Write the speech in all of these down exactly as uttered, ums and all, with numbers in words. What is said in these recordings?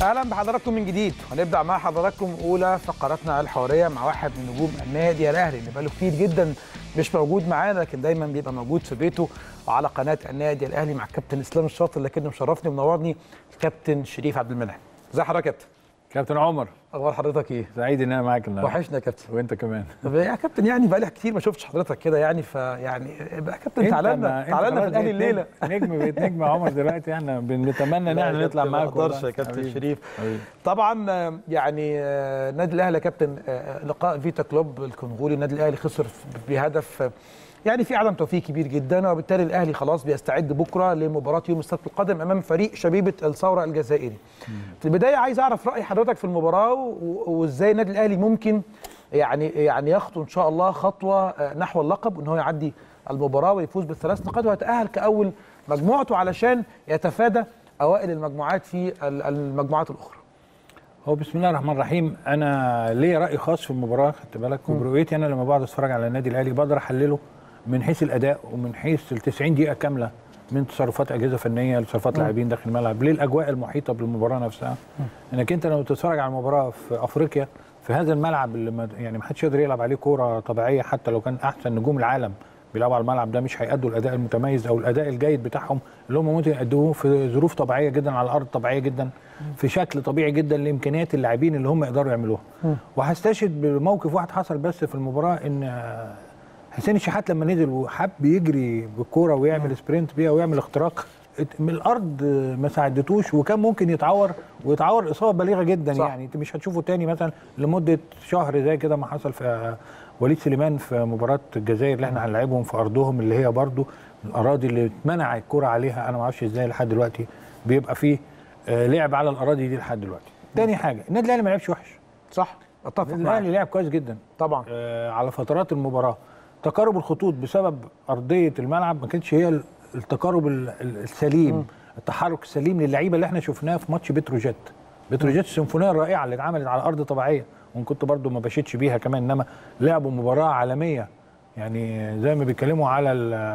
اهلا بحضراتكم من جديد، وهنبدا مع حضراتكم اولى فقراتنا الحواريه مع واحد من نجوم النادي الاهلي اللي بقاله كتير جدا مش موجود معانا، لكن دايما بيبقى موجود في بيته وعلى قناه النادي الاهلي مع الكابتن اسلام الشاطر، لكنه مشرفني ومنورني الكابتن شريف عبد المنعم. ازي حضرتك يا كابتن؟ كابتن عمر، اخبار حضرتك ايه؟ سعيد ان انا معاك النهارده. وحشنا يا كابتن. وانت كمان. طب يا كابتن يعني بقالي كتير ما شفتش حضرتك كده يعني، فيعني بقى كابتن تعالى لنا تعالى لنا في الاهلي الليله. نجم بقيت نجم يا عمر دلوقتي، احنا بنتمنى ان احنا نطلع معاك. ما اقدرش يا كابتن شريف. طبعا يعني النادي الاهلي يا كابتن لقاء فيتا كلوب الكونغولي، النادي الاهلي خسر بهدف، يعني في عدم توفيق كبير جدا، وبالتالي الاهلي خلاص بيستعد بكره لمباراه يوم السبت القادم امام فريق شبيبه الثوره الجزائري. في البدايه عايز اعرف راي حضرتك في المباراه، وازاي النادي الاهلي ممكن يعني يعني يخطو ان شاء الله خطوه نحو اللقب، وان هو يعدي المباراه ويفوز بالثلاث نقاط ويتاهل كاول مجموعته علشان يتفادى اوائل المجموعات في المجموعات الاخرى. هو بسم الله الرحمن الرحيم، انا ليا راي خاص في المباراه، خدت بالك، وبرؤيتي انا لما بقعد اتفرج على النادي الاهلي بقدر احلله من حيث الاداء ومن حيث ال تسعين دقيقه كامله، من تصرفات اجهزه فنيه لتصرفات لاعبين داخل الملعب للاجواء المحيطه بالمباراه نفسها. انك انت لما تتفرج على المباراه في افريقيا في هذا الملعب اللي ما يعني ما حدش يقدر يلعب عليه كوره طبيعيه، حتى لو كان احسن نجوم العالم بيلعبوا على الملعب ده مش هيأدوا الاداء المتميز او الاداء الجيد بتاعهم اللي هم ممكن يأدوه في ظروف طبيعيه جدا على الارض طبيعيه جدا في شكل طبيعي جدا لامكانيات اللاعبين اللي هم يقدروا يعملوها. وهستشهد بموقف واحد حصل بس في المباراه، ان حسين الشحات لما نزل وحب يجري بالكوره ويعمل سبرنت بيها ويعمل اختراق من الارض ما ساعدتوش، وكان ممكن يتعور ويتعور اصابه بالغه جدا. صح. يعني انت مش هتشوفه تاني مثلا لمده شهر زي كده ما حصل في وليد سليمان في مباراه الجزائر اللي احنا هنلعبهم في ارضهم، اللي هي برضو الاراضي اللي اتمنع الكوره عليها. انا ما اعرفش ازاي لحد دلوقتي بيبقى فيه لعب على الاراضي دي لحد دلوقتي. تاني حاجه، النادي الاهلي ما لعبش وحش. صح، اتفق معاك. النادي الاهلي لعب كويس جدا طبعا آه على فترات المباراه. تقارب الخطوط بسبب ارضيه الملعب ما كانتش هي التقارب السليم، م. التحرك السليم للعيبه اللي احنا شفناه في ماتش بتروجيت. بتروجيت السيمفونيه الرائعه اللي اتعملت على ارض طبيعيه، وان كنت برضو ما بشيتش بيها كمان، انما لعبوا مباراه عالميه. يعني زي ما بيتكلموا على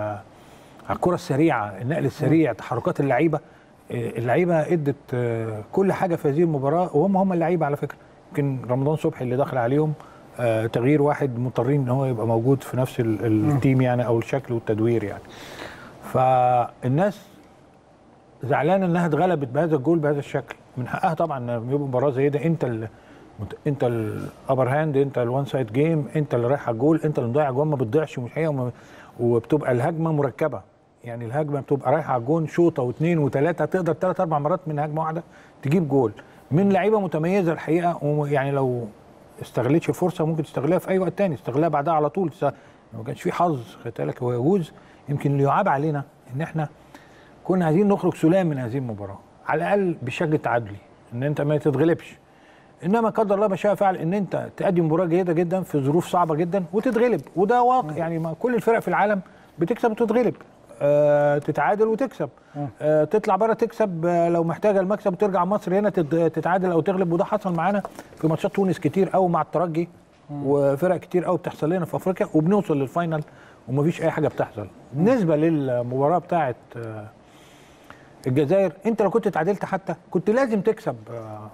على الكره السريعه، النقل السريع، م. تحركات اللعيبه. اللعيبه ادت كل حاجه في هذه المباراه، وهم هم اللعيبه على فكره. يمكن رمضان صبحي اللي دخل عليهم آه تغيير واحد مضطرين ان هو يبقى موجود في نفس التيم يعني، او الشكل والتدوير يعني. فالناس زعلانه انها اتغلبت بهذا الجول بهذا الشكل، من حقها طبعا ان يبقى مباراه زي ده. انت ال انت الابر هاند، انت الوان سايد جيم، انت اللي رايح على الجول، انت اللي مضيع جول، ما بتضيعش مش هي، وبتبقى الهجمه مركبه. يعني الهجمه بتبقى رايحه على الجون شوطه واثنين وثلاثه، تقدر ثلاث اربع مرات من هجمه واحده تجيب جول من لعيبه متميزه الحقيقه. ويعني لو استغلتش الفرصه ممكن تستغلها في اي وقت تاني، تستغلها بعدها على طول. ما كانش في حظ، خدت بالك، هو يجوز يمكن اللي يعاب علينا ان احنا كنا عايزين نخرج سلام من هذه المباراه، على الاقل بالشكل التعادلي، ان انت ما تتغلبش. انما قدر الله ما شاء فعل ان انت تأدي مباراه جيده جدا في ظروف صعبه جدا وتتغلب، وده واقع. يعني ما كل الفرق في العالم بتكسب وتتغلب، آه تتعادل وتكسب، آه تطلع بره تكسب آه لو محتاجه المكسب، وترجع مصر هنا تتعادل او تغلب. وده حصل معانا في ماتشات تونس كتير قوي مع الترجي، وفرق كتير قوي بتحصل لنا في افريقيا، وبنوصل للفاينل ومفيش اي حاجه بتحصل. بالنسبه للمباراه بتاعه آه الجزائر، انت لو كنت اتعادلت حتى كنت لازم تكسب آه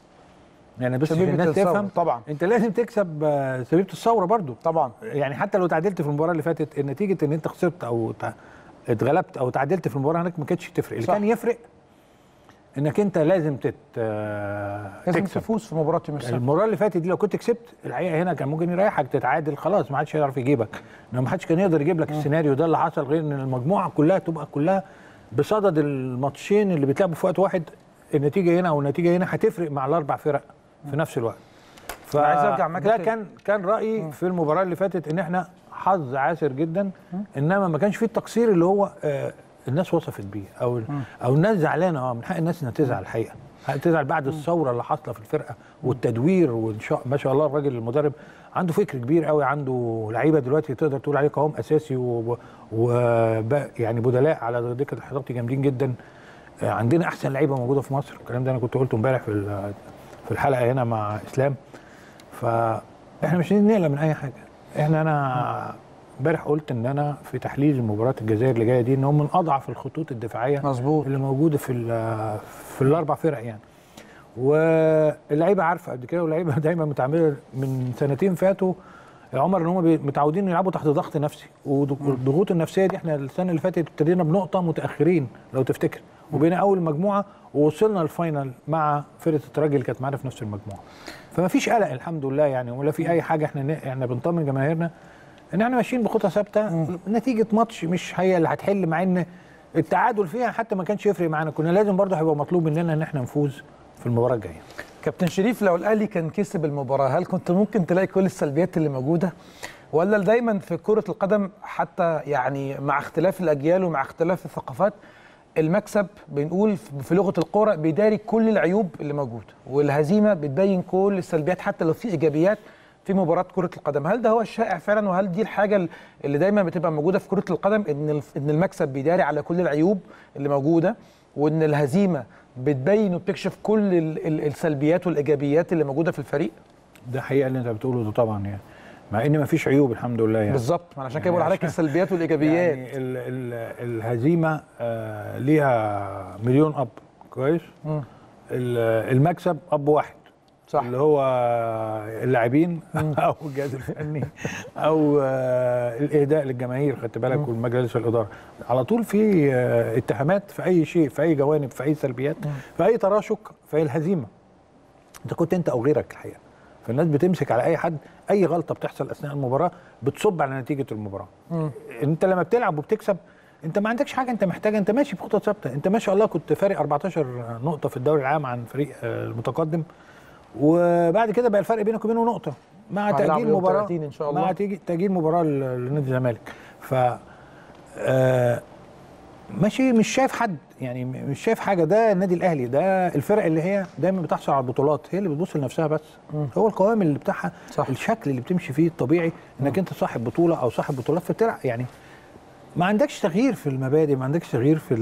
يعني، بس عشان الناس تفهم طبعا انت لازم تكسب آه شبيبه الثوره برضو طبعا. يعني حتى لو اتعادلت في المباراه اللي فاتت، نتيجه ان انت خسرت او اتغلبت او تعادلت في المباراه هناك ما كانتش تفرق. اللي كان يفرق انك انت لازم تت لازم تفوز في مباراه يوم السبت. المباراه اللي فاتت دي لو كنت كسبت الحقيقه هنا كان ممكن يريحك، تتعادل خلاص ما حدش هيعرف يجيبك. انما ما حدش كان يقدر يجيب لك السيناريو ده اللي حصل، غير ان المجموعه كلها تبقى كلها بصدد الماتشين اللي بيتلعبوا في وقت واحد. النتيجه هنا او النتيجه هنا هتفرق مع الاربع فرق في نفس الوقت. فعايز ارجع معاك، ده كان كان رايي في المباراه اللي فاتت، ان احنا حظ عاسر جدا، انما ما كانش فيه التقصير اللي هو آه الناس وصفت بيه، او او الناس زعلانه. اه من حق الناس انها تزعل الحقيقه، تزعل بعد الثوره اللي حاصله في الفرقه والتدوير. وان شاء ما شاء الله الراجل المدرب عنده فكر كبير قوي، عنده لعيبه دلوقتي تقدر تقول عليه قوام اساسي، و, و يعني بدلاء على دكه الاحتياطي جامدين جدا. عندنا احسن لعيبه موجوده في مصر، الكلام ده انا كنت قلته امبارح في في الحلقه هنا مع اسلام. فاحنا مش عايزين نقلق من اي حاجه. احنا انا امبارح قلت ان انا في تحليل مباراه الجزائر اللي جايه دي ان هم من اضعف الخطوط الدفاعيه مظبوط اللي موجوده في في الاربع فرق يعني. واللعيبه عارفه قد كده، واللعيبه دايما متعامله من سنتين فاتوا يا عمر ان هم متعودين يلعبوا تحت ضغط نفسي، والضغوط النفسيه دي احنا السنه اللي فاتت ابتدينا بنقطه متاخرين لو تفتكر، وبين اول مجموعه ووصلنا الفاينل مع فرقه الترجي اللي كانت معانا في نفس المجموعه. فما فيش قلق الحمد لله يعني، ولا في اي حاجه. احنا احنا بنطمن جماهيرنا ان احنا ماشيين بخطه ثابته. نتيجه ماتش مش هي اللي هتحل، مع ان التعادل فيها حتى ما كانش يفرق معانا، كنا لازم برضه هيبقى مطلوب مننا ان احنا نفوز في المباراه الجايه. كابتن شريف، لو الاهلي كان كسب المباراه هل كنت ممكن تلاقي كل السلبيات اللي موجوده؟ ولا دايما في كره القدم حتى يعني مع اختلاف الاجيال ومع اختلاف الثقافات المكسب بنقول في لغه الكوره بيداري كل العيوب اللي موجوده، والهزيمه بتبين كل السلبيات حتى لو في ايجابيات في مباراه كره القدم؟ هل ده هو الشائع فعلا، وهل دي الحاجه اللي دايما بتبقى موجوده في كره القدم، ان ان المكسب بيداري على كل العيوب اللي موجوده، وان الهزيمه بتبين وبتكشف كل السلبيات والايجابيات اللي موجوده في الفريق؟ ده حقيقه اللي انت بتقوله ده طبعا يعني، مع ان ما فيش عيوب الحمد لله يعني. بالظبط، ما عشان كده بقول لحضرتك السلبيات والايجابيات. يعني ال ال الهزيمه آه ليها مليون اب كويس. المكسب اب واحد صح، اللي هو اللاعبين او الجهاز الفني او آه الاهداء للجماهير، خدت بالك، والمجلس الاداره. على طول في آه اتهامات في اي شيء، في اي جوانب، في اي سلبيات، في اي تراشق، في الهزيمه. انت كنت انت او غيرك الحقيقه، فالناس بتمسك على اي حد، اي غلطه بتحصل اثناء المباراه بتصب على نتيجه المباراه. مم. انت لما بتلعب وبتكسب انت ما عندكش حاجه انت محتاجها، انت ماشي بخطه ثابته. انت ما شاء الله كنت فارق أربعتاشر نقطه في الدوري العام عن فريق المتقدم، وبعد كده بقى الفرق بينك وبينه نقطه مع تاجيل مباراه ان شاء الله، مع تاجيل مباراه لنادي الزمالك. ف آه ماشي، مش شايف حد يعني، مش شايف حاجه. ده النادي الاهلي، ده الفرق اللي هي دايما بتحصل على البطولات، هي اللي بتبص لنفسها بس. مم. هو القوام اللي بتاعها صح. الشكل اللي بتمشي فيه الطبيعي انك انت صاحب بطوله او صاحب بطولات، فتلعب يعني ما عندكش تغيير في المبادئ، ما عندكش تغيير في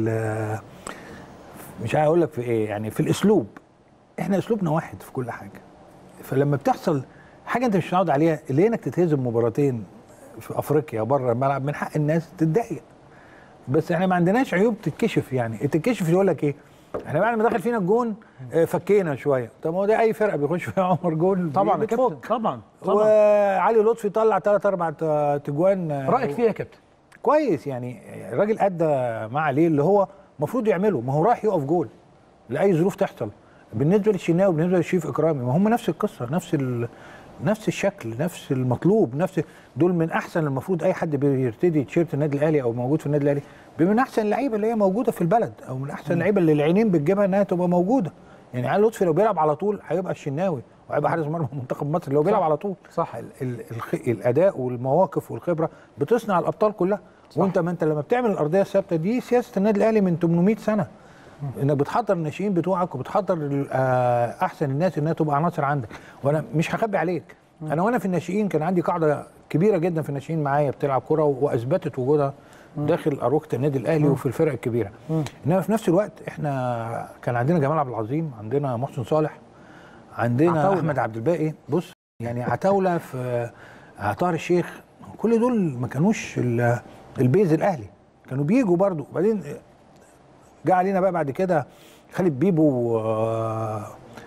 مش عايز اقول لك في ايه يعني، في الاسلوب. احنا اسلوبنا واحد في كل حاجه. فلما بتحصل حاجه انت مش متعود عليها، اللي هي انك تتهزم مباراتين في افريقيا بره الملعب، من حق الناس تتضايق. بس احنا ما عندناش عيوب تتكشف يعني. تتكشف يقول لك ايه، احنا بعد ما دخل فينا الجون فكينا شويه. طب ما هو ده اي فرقه بيخش فيها عمر جون طبعا يا كابتن. طبعا طبعا. وعلي لطفي طلع ثلاث اربع تجوان. رايك فيها يا كابتن؟ كويس يعني، الراجل ادى ما عليه اللي هو المفروض يعمله. ما هو راح يقف جول لاي ظروف تحصل. بالنسبه للشناوي وبالنسبه للشريف اكرامي، ما هم نفس القصه، نفس ال... نفس الشكل، نفس المطلوب، نفس دول من احسن. المفروض اي حد بيرتدي تيشيرت النادي الاهلي او موجود في النادي الاهلي من احسن اللعيبه اللي هي موجوده في البلد، او من احسن اللعيبه اللي العينين بتجيبها انها تبقى موجوده. يعني علي لطفي لو بيلعب على طول هيبقى الشناوي وهيبقى حارس مرمى منتخب مصر لو بيلعب على طول. صح. ال ال الخ... الاداء والمواقف والخبره بتصنع الابطال كلها. صح. وانت ما انت لما بتعمل الارضيه الثابته دي سياسه النادي الاهلي من ثمانمائة سنه، انك بتحضر الناشئين بتوعك وبتحضر احسن الناس انها تبقى عناصر عندك. وانا مش هخبي عليك، انا وانا في الناشئين كان عندي قاعده كبيره جدا في الناشئين معايا بتلعب كره واثبتت وجودها داخل اروقه النادي الاهلي وفي الفرق الكبيره. انما في نفس الوقت احنا كان عندنا جمال عبد العظيم، عندنا محسن صالح، عندنا عتولة. احمد عبد الباقي، بص يعني عتاوله، في طاهر الشيخ، كل دول ما كانوش البيز الاهلي، كانوا بيجوا برضو. وبعدين جه علينا بقى بعد كده خالد بيبو، آآ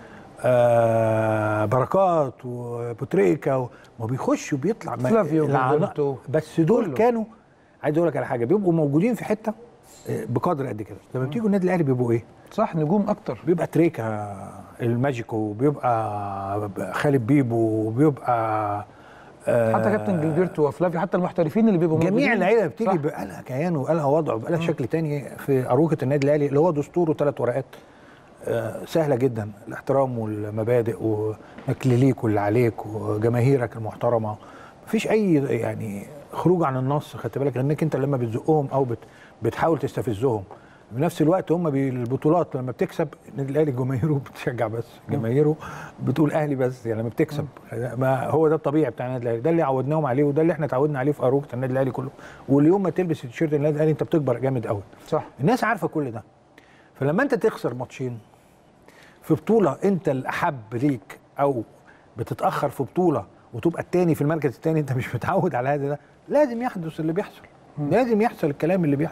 آآ بركات وبوتريكا، ما بيخش وبيطلع فلافيو، بس دول كله. كانوا عايز اقول لك على حاجه، بيبقوا موجودين في حته بقدر قد كده. لما بتيجوا النادي الاهلي بيبقوا ايه؟ صح، نجوم اكتر. بيبقى تريكا الماجيكو، بيبقى خالد بيبو، بيبقى حتى كابتن جilberto وفلافيو، حتى المحترفين اللي بيبقوا موجودين. جميع اللعيبه بتيجي بقى لها كيان وبقى لها وضع وبقى لها شكل تاني في اروقه النادي الاهلي، اللي هو دستوره ثلاث ورقات آه سهله جدا، الاحترام والمبادئ وانك اللي ليك واللي عليك وجماهيرك المحترمه. مفيش اي يعني خروج عن النص، خدت بالك، انك انت لما بتزقهم او بت بتحاول تستفزهم. في نفس الوقت هم بالبطولات لما بتكسب النادي الاهلي جماهيره بتشجع بس، جماهيره بتقول اهلي بس يعني لما بتكسب. ما هو ده الطبيعي بتاع النادي الاهلي، ده اللي عودناهم عليه وده اللي احنا اتعودنا عليه في اروقه النادي الاهلي كله. واليوم ما تلبس التيشيرت النادي الاهلي انت بتكبر جامد قوي. صح، الناس عارفه كل ده. فلما انت تخسر ماتشين في بطوله انت الاحب ليك، او بتتاخر في بطوله وتبقى الثاني في المركز الثاني، انت مش متعود على هذا، ده لازم يحدث اللي بيحصل. م. لازم يحصل الكلام اللي بيحصل.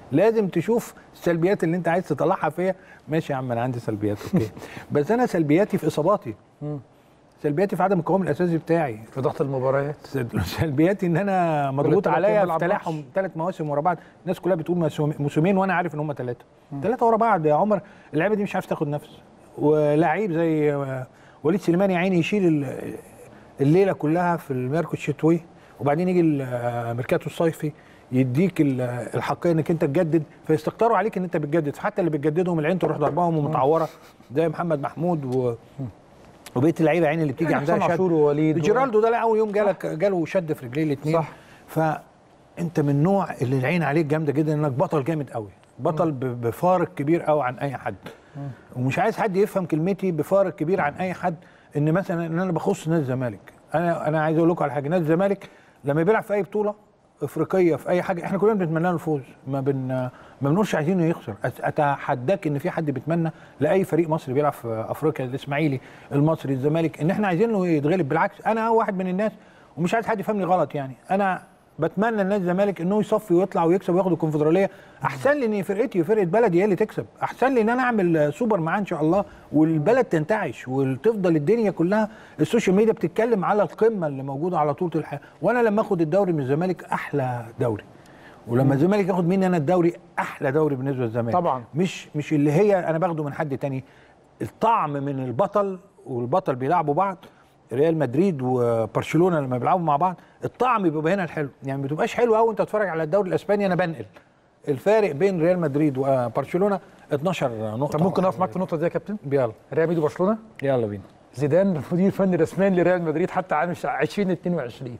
لازم تشوف السلبيات اللي انت عايز تطلعها فيا. ماشي يا عم انا عندي سلبيات اوكي بس انا سلبياتي في اصاباتي، سلبياتي في عدم القوام الاساسي بتاعي، في ضغط المباريات، سلبياتي ان انا مضغوط عليا في تلاحم ثلاث مواسم ورا بعض. الناس كلها بتقول موسمين وانا عارف ان هم ثلاثه ثلاثه ورا بعض يا عمر. اللعيبه دي مش عارف تاخد نفس، ولاعيب زي وليد سليمان يا عيني يشيل الليله كلها في الميركو الشتوي، وبعدين يجي الميركاتو الصيفي يديك الحقيه انك انت تجدد، فيستكتروا عليك ان انت بتجدد. فحتى اللي بتجددهم العين تروح ضربهم ومتعوره زي محمد محمود و وبقيه اللعيبه عين اللي بتيجي عندها شد. ووليد جيرالدو ده اول يوم جالك جاله شد في رجليه الاثنين. صح. فانت من النوع اللي العين عليك جامده جدا انك بطل جامد قوي، بطل بفارق كبير قوي عن اي حد. ومش عايز حد يفهم كلمتي بفارق كبير عن اي حد ان مثلا ان انا بخص نادي الزمالك. انا انا عايز اقول لكم على حاجه، نادي الزمالك لما بيلعب في اي بطوله افريقيه في اي حاجه احنا كلنا بنتمنى له الفوز، ما بن ما بنقولش عايزينه يخسر. اتحداك ان في حد بيتمنى لاي فريق مصري بيلعب في افريقيا، الاسماعيلي، المصري، الزمالك، ان احنا عايزينه يتغلب. بالعكس انا واحد من الناس ومش عايز حد يفهمني غلط، يعني انا بتمنى لنادي الزمالك انه يصفي ويطلع ويكسب وياخد الكونفدراليه. احسن لي ان فرقتي وفرقه بلدي هي اللي تكسب، احسن لي ان انا اعمل سوبر معاه ان شاء الله والبلد تنتعش وتفضل الدنيا كلها السوشيال ميديا بتتكلم على القمه اللي موجوده على طول الحياه. وانا لما اخد الدوري من الزمالك احلى دوري، ولما الزمالك ياخد مني انا الدوري احلى دوري بالنسبه للزمالك طبعا. مش مش اللي هي انا باخده من حد تاني. الطعم من البطل والبطل بيلعبوا بعض، ريال مدريد وبرشلونه لما بيلعبوا مع بعض الطعم بيبقى هنا الحلو. يعني ما بتبقاش حلو قوي انت تتفرج على الدوري الاسباني. انا بنقل الفارق بين ريال مدريد وبرشلونه اتناشر نقطه. طب ممكن اقف معاك في النقطه دي يا كابتن؟ يلا. ريال مدريد وبرشلونه، يلا بينا. زيدان مدير فني رسميا لريال مدريد حتى عام ألفين واثنين وعشرين.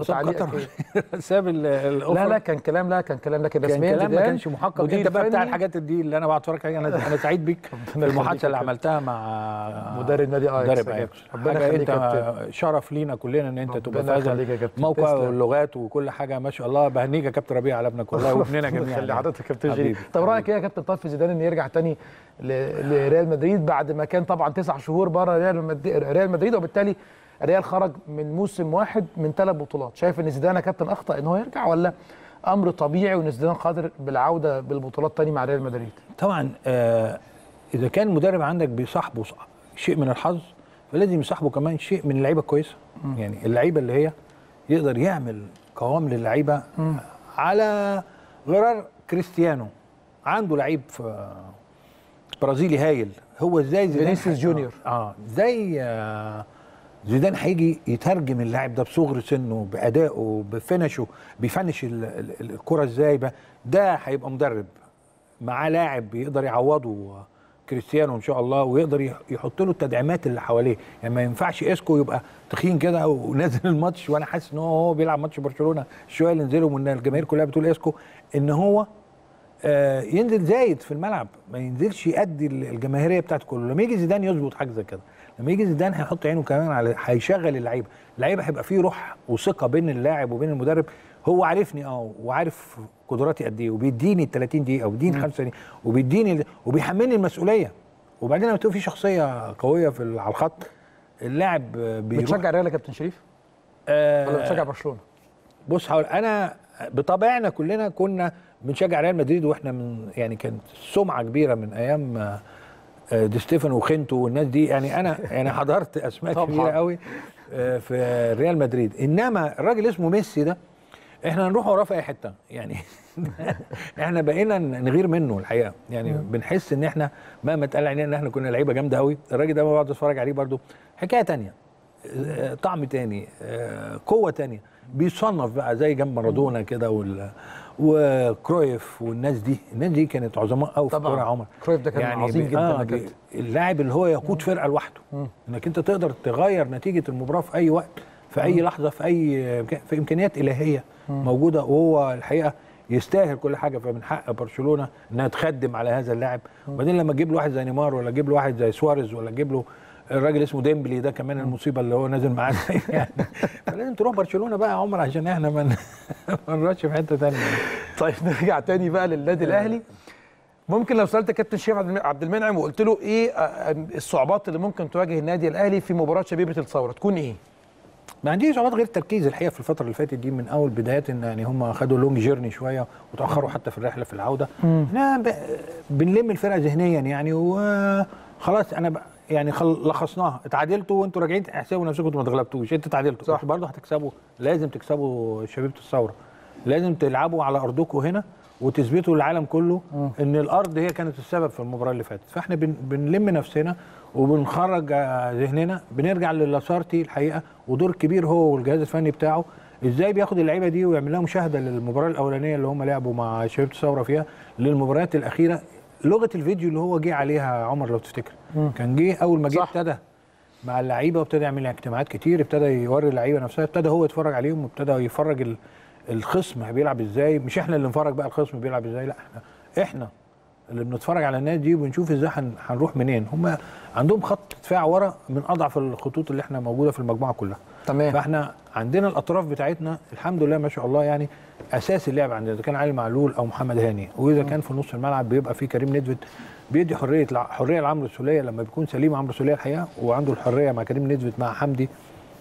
ساب الاوفر. لا لا كان كلام لا كان كلام لكن رسميا كلام ما كانش محقق. انت بقى بتاع الحاجات دي اللي انا بقعد اتفرج عليها. انا انا سعيد بيك في المحادثه اللي عملتها مع مدرب نادي اياكس. مدرب اياكس. ربنا يخليك. انت شرف لينا كلنا ان انت تبقى في هذا الموقع واللغات وكل حاجه ما شاء الله. بهنيك يا كابتن ربيع على ابنك والله وابننا جميعا. خلي حضرتك يا كابتن جيري. طب رايك ايه يا كابتن طه في زيدان ان يرجع تاني لريال مدريد بعد ما كان طبعا تسع شهور بره ريال مدريد وبالتالي الريال خرج من موسم واحد من ثلاث بطولات؟ شايف ان زيدان يا كابتن اخطا ان هو يرجع ولا امر طبيعي وان زيدان قادر بالعوده بالبطولات تاني مع ريال مدريد؟ طبعا آه اذا كان مدرب عندك بيصاحبه شيء من الحظ فلازم يصاحبه كمان شيء من اللعيبه الكويسه. يعني اللعيبه اللي هي يقدر يعمل قوام للعيبه على غرار كريستيانو. عنده لعيب في برازيلي هايل. هو ازاي زيدان فينيسيوس جونيور اه ازاي آه زيدان هيجي يترجم اللاعب ده بصغر سنه بادائه بفنشه بيفنش الكره ازاي. ده هيبقى مدرب معاه لاعب يقدر يعوضه كريستيانو ان شاء الله ويقدر يحط له التدعيمات اللي حواليه. يعني ما ينفعش اسكو يبقى تخين كده ونازل الماتش وانا حاسس ان هو هو بيلعب ماتش برشلونه شويه اللي نزلهم وان الجماهير كلها بتقول اسكو ان هو آه ينزل زايد في الملعب ما ينزلش يأدي الجماهيريه بتاعته كله. لما يجي زيدان يظبط حاجه زي كده، لما يجي زيدان هيحط عينه كمان على هيشغل اللعيبه، اللعيبه هيبقى فيه روح وثقه بين اللاعب وبين المدرب. هو عارفني اه وعارف قدراتي قد ايه وبيديني ال ثلاثين دقيقه وبيديني خمسة دقيقه وبيديني وبيحملني المسؤوليه. وبعدين لما تبقى في شخصيه قويه في على الخط اللاعب بيروح. بتشجع الريال يا كابتن شريف؟ آه ولا بتشجع برشلونه؟ بص هقول انا بطبعنا كلنا كنا بنشجع ريال مدريد واحنا من يعني كانت سمعه كبيره من ايام دي ستيفانو وخينتو والناس دي. يعني انا يعني حضرت اسماء كبيره قوي في ريال مدريد. انما الراجل اسمه ميسي ده احنا نروح وراه في اي حته. يعني احنا بقينا نغير منه الحقيقه. يعني بنحس ان احنا مهما اتقال علينا ان احنا كنا لعيبه جامده قوي. الراجل ده بقعد اتفرج عليه برده حكايه ثانيه، طعم ثاني، قوه ثانيه. بيصنف بقى زي جنب مارادونا كده وال وكرويف والناس دي. الناس دي كانت عظماء قوي في الكوره يا عمر. كرويف ده كان يعني عظيم جدا. آه اللاعب اللي هو يقود فرقه لوحده، انك انت تقدر تغير نتيجه المباراه في اي وقت في اي لحظه في اي في امكانيات الهيه موجوده. وهو الحقيقه يستاهل كل حاجه. فمن حق برشلونه انها تخدم على هذا اللاعب. وبعدين لما تجيب له واحد زي نيمار ولا تجيب له واحد زي سواريز ولا تجيب له الراجل اسمه ديمبلي ده كمان المصيبه اللي هو نازل معانا يعني. فلازم تروح برشلونه بقى يا عمر عشان احنا ما نروحش في حته ثانيه. طيب نرجع تاني بقى للنادي الاهلي. ممكن لو سالت كابتن شريف عبد المنعم وقلت له ايه الصعوبات اللي ممكن تواجه النادي الاهلي في مباراه شبيبه الثوره تكون ايه؟ ما عنديش اصابات غير التركيز الحقيقه في الفتره اللي فاتت دي من اول بدايه ان يعني هم خدوا لونج جيرني شويه وتاخروا حتى في الرحله في العوده. احنا بنلم الفرقه ذهنيا يعني وخلاص. انا يعني لخصناها، اتعادلتوا وانتوا راجعين احسبوا نفسكم انتوا ما اتغلبتوش، انتوا اتعادلتوا صح برضه هتكسبوا، لازم تكسبوا شبيبه الثوره، لازم تلعبوا على ارضكم هنا وتثبتوا للعالم كله م. ان الارض هي كانت السبب في المباراه اللي فاتت. فاحنا بن بنلم نفسنا وبنخرج ذهننا، بنرجع للاسارتي الحقيقه ودور كبير هو والجهاز الفني بتاعه ازاي بياخد اللعيبه دي ويعمل لها مشاهده للمباراه الاولانيه اللي هم لعبوا مع شبيبه الثوره فيها للمباريات الاخيره. لغه الفيديو اللي هو جه عليها عمر لو تفتكر م. كان جه اول ما جه ابتدى مع اللعيبه وابتدى يعمل اجتماعات كتير، ابتدى يوري اللعيبه نفسها، ابتدى هو يتفرج عليهم وابتدى يفرج ال الخصم بيلعب ازاي. مش احنا اللي نفرج بقى الخصم بيلعب ازاي، لا احنا احنا اللي بنتفرج على الناس دي وبنشوف ازاي هنروح منين. هم عندهم خط دفاع ورا من اضعف الخطوط اللي احنا موجوده في المجموعه كلها. تمام. فاحنا عندنا الاطراف بتاعتنا الحمد لله ما شاء الله، يعني اساس اللعب عندنا اذا كان علي معلول او محمد هاني، واذا كان في نص الملعب بيبقى في كريم ندفد بيدي حريه حريه لعمرو السوليه لما بيكون سليم عمرو السوليه الحقيقه، وعنده الحريه مع كريم ندفد مع حمدي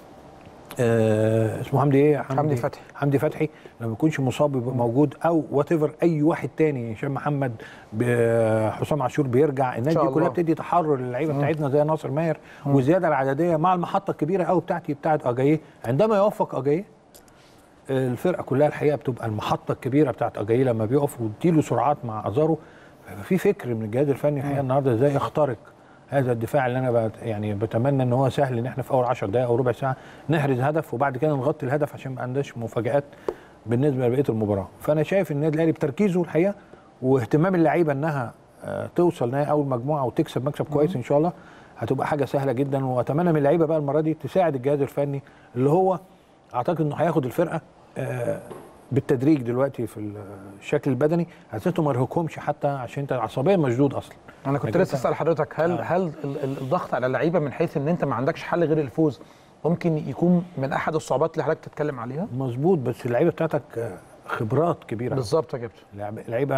آه اسمه حمدي ايه؟ حمدي, حمدي فتحي. حمدي فتحي لما يكونش مصاب يبقى موجود، او وات ايفر اي واحد تاني، هشام محمد، حسام عاشور بيرجع. الناس دي كلها بتدي تحرر للعيبه بتاعتنا زي ناصر ماهر، وزياده العدديه مع المحطه الكبيره قوي بتاعتي بتاعت اجاييه. عندما يوفق اجاييه الفرقه كلها الحقيقه بتبقى المحطه الكبيره بتاعت اجاييه لما بيقف وتديله سرعات مع ازارو. في فكر من الجهاز الفني الحقيقه النهارده ازاي يخترق هذا الدفاع اللي انا بت يعني بتمنى ان هو سهل ان احنا في اول عشر دقائق او ربع ساعه نحرز هدف وبعد كده نغطي الهدف عشان ما عندناش مفاجآت بالنسبه لبقيه المباراه. فانا شايف النادي الاهلي بتركيزه الحقيقه واهتمام اللعيبه انها توصل نهائي اول مجموعه وتكسب مكسب كويس ان شاء الله هتبقى حاجه سهله جدا. واتمنى من اللعيبه بقى المره دي تساعد الجهاز الفني اللي هو اعتقد انه هياخد الفرقه بالتدريج دلوقتي في الشكل البدني، اساسا ما يرهقهمش حتى عشان انت عصبيا مشدود اصلا. انا كنت لسه اسال حضرتك هل آه. هل الضغط على اللعيبه من حيث ان انت ما عندكش حل غير الفوز ممكن يكون من احد الصعوبات اللي حضرتك تتكلم عليها؟ مظبوط، بس اللعيبه بتاعتك خبرات كبيره بالظبط يا كابتن، لعيبه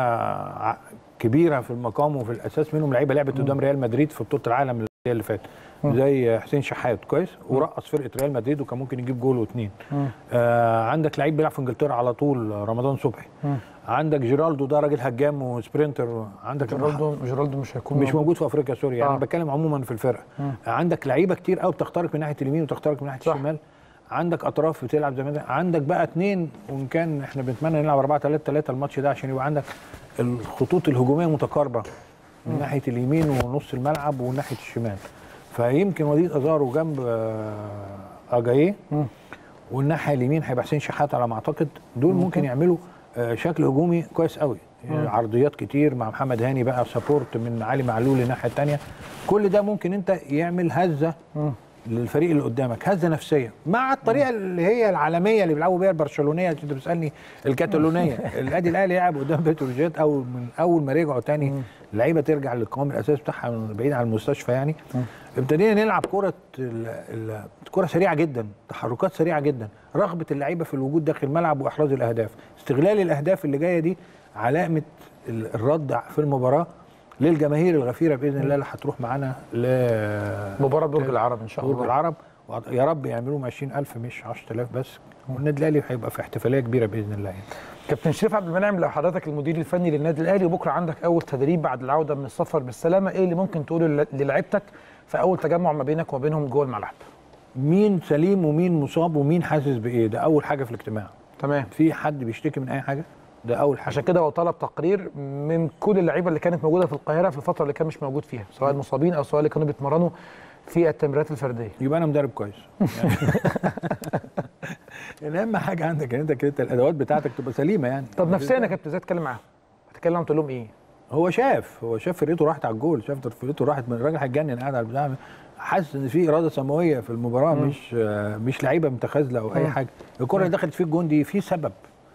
كبيره في المقام وفي الاساس، منهم لعيبه لعبت قدام ريال مدريد في بطوله العالم اللي فاتت زي حسين شحات كويس ورقص فرقه ريال مدريد وكان ممكن يجيب جول واثنين. آه عندك لعيب بيلعب في انجلترا على طول رمضان صبحي. مم. عندك جيرالدو ده راجل هجام وسبرينتر. عندك جيرالدو جيرالدو مش هيكون مش موجود في افريقيا سوري يعني. آه. انا بتكلم عموما في الفرقه. مم. عندك لعيبه كتير قوي بتخترق من ناحيه اليمين وتخترق من ناحيه صح. الشمال. عندك اطراف بتلعب زي ما انت عندك بقى اثنين، وان كان احنا بنتمنى نلعب أربعة ثلاثة ثلاثة الماتش ده عشان يبقى عندك الخطوط الهجوميه متقاربه من مم. ناحيه اليمين ونص الملعب وناحيه الشمال. فيمكن وليد ازارو جنب اجاييه والناحيه اليمين هيبقى حسين شحات على ما اعتقد. دول ممكن, ممكن يعملوا شكل هجومي كويس قوي. يعني عرضيات كتير مع محمد هاني بقى سبورت من علي معلول الناحيه الثانيه. كل ده ممكن انت يعمل هزه للفريق اللي قدامك، هزه نفسيه مع الطريقه اللي هي العالميه اللي بيلعبوا بيها البرشلونيه. انت بتسالني الكاتالونيه. النادي الاهلي لعب قدام بتروجيت او من اول ما رجعوا تاني اللعيبه ترجع للقوام الاساسي بتاعها بعيد عن المستشفى يعني. ابتدينا نلعب كره كره سريعه جدا، تحركات سريعه جدا، رغبه اللعيبه في الوجود داخل الملعب واحراز الاهداف، استغلال الاهداف اللي جايه دي علامه الرد في المباراه للجماهير الغفيره باذن الله اللي هتروح معانا لمباراه برج العرب ان شاء الله. برج العرب يا رب يعملوهم عشرين ألف مش عشرة آلاف بس، والنادي الاهلي هيبقى في احتفاليه كبيره باذن الله يعني. كابتن شريف عبد المنعم، لو حضرتك المدير الفني للنادي الاهلي وبكره عندك اول تدريب بعد العوده من السفر بالسلامه، ايه اللي ممكن تقوله للاعيبتك في اول تجمع ما بينك وما بينهم جوه الملعب؟ مين سليم ومين مصاب ومين حاسس بايه، ده اول حاجه في الاجتماع. تمام. في حد بيشتكي من اي حاجه؟ ده اول حاجه. عشان كده هو طلب تقرير من كل اللعيبه اللي كانت موجوده في القاهره في الفتره اللي كان مش موجود فيها، سواء المصابين او سواء اللي كانوا بيتمرنوا في التمرينات الفرديه. يبقى انا مدرب كويس. يعني اهم حاجه عندك ان انت كده الادوات بتاعتك تبقى سليمه يعني. طب نفسيا يا كابتن ازاي تتكلم معاهم؟ هتتكلم تقول لهم ايه؟ هو شاف هو شاف فرقته راحت على الجول، شاف فرقته راحت من الراجل هيتجنن قاعد على البتاع، حاسس ان في اراده سماويه في المباراه. مم. مش مش لعيبه متخاذله او اي حاجه. الكره اللي دخلت في الجون دي في سبب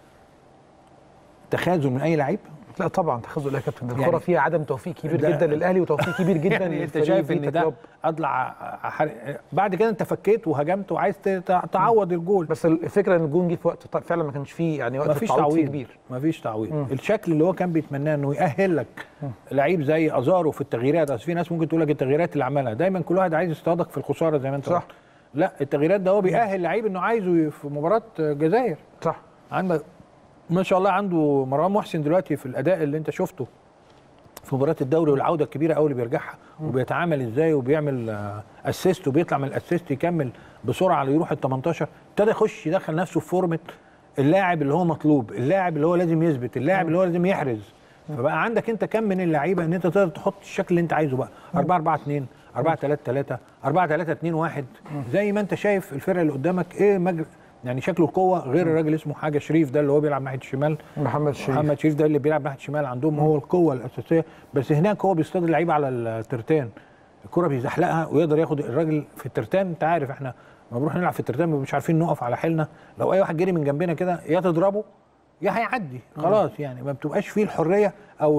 تخاذل من اي لعيب؟ لا طبعا تخاذل يا كابتن، الكره يعني فيها عدم توفيق كبير جدا للاهلي وتوفيق كبير جدا يعني انت شايف ان ده اطلع بعد كده انت فكيت وهجمت وعايز تعوض الجول، بس الفكره ان الجون جه في وقت فعلا ما كانش فيه يعني وقت تعويض كبير. ما فيش تعويض. الشكل اللي هو كان بيتمناه انه يأهل لك لعيب زي ازارو في التغييرات. اصل في ناس ممكن تقول لك التغييرات اللي عملها دايما كل واحد عايز يصطادك في الخساره زي ما انت صح. لا التغييرات ده هو بيأهل لعيب انه عايزه في مباراه الجزائر. صح. عندك ما شاء الله عنده مروان محسن دلوقتي في الاداء اللي انت شفته في مباراه الدوري والعوده الكبيره قوي اللي بيرجعها وبيتعامل ازاي وبيعمل اسيست وبيطلع من الاسيست يكمل بسرعه ليروح ال تمنتاشر، ابتدى يخش يدخل نفسه في فورمه اللاعب اللي هو مطلوب، اللاعب اللي هو لازم يثبت، اللاعب اللي هو لازم يحرز. فبقى عندك انت كم من اللعيبه ان انت تقدر تحط الشكل اللي انت عايزه بقى أربعة أربعة اتنين أربعة ثلاثة ثلاثة أربعة ثلاثة اتنين واحد زي ما انت شايف الفرقه اللي قدامك ايه مجر... يعني شكله القوه غير الراجل اسمه حاجه شريف ده اللي هو بيلعب ناحيه الشمال، محمد شريف محمد شريف ده اللي بيلعب ناحيه الشمال عندهم هو القوه الاساسيه. بس هناك هو بيصطاد اللعيبه على الترتان، الكره بيزحلقها ويقدر ياخد الراجل في الترتان. انت عارف احنا لما بنروح نلعب في الترتان مش عارفين نقف على حيلنا، لو اي واحد جري من جنبنا كده يا تضربه يا هيعدي خلاص. يعني ما بتبقاش فيه الحريه او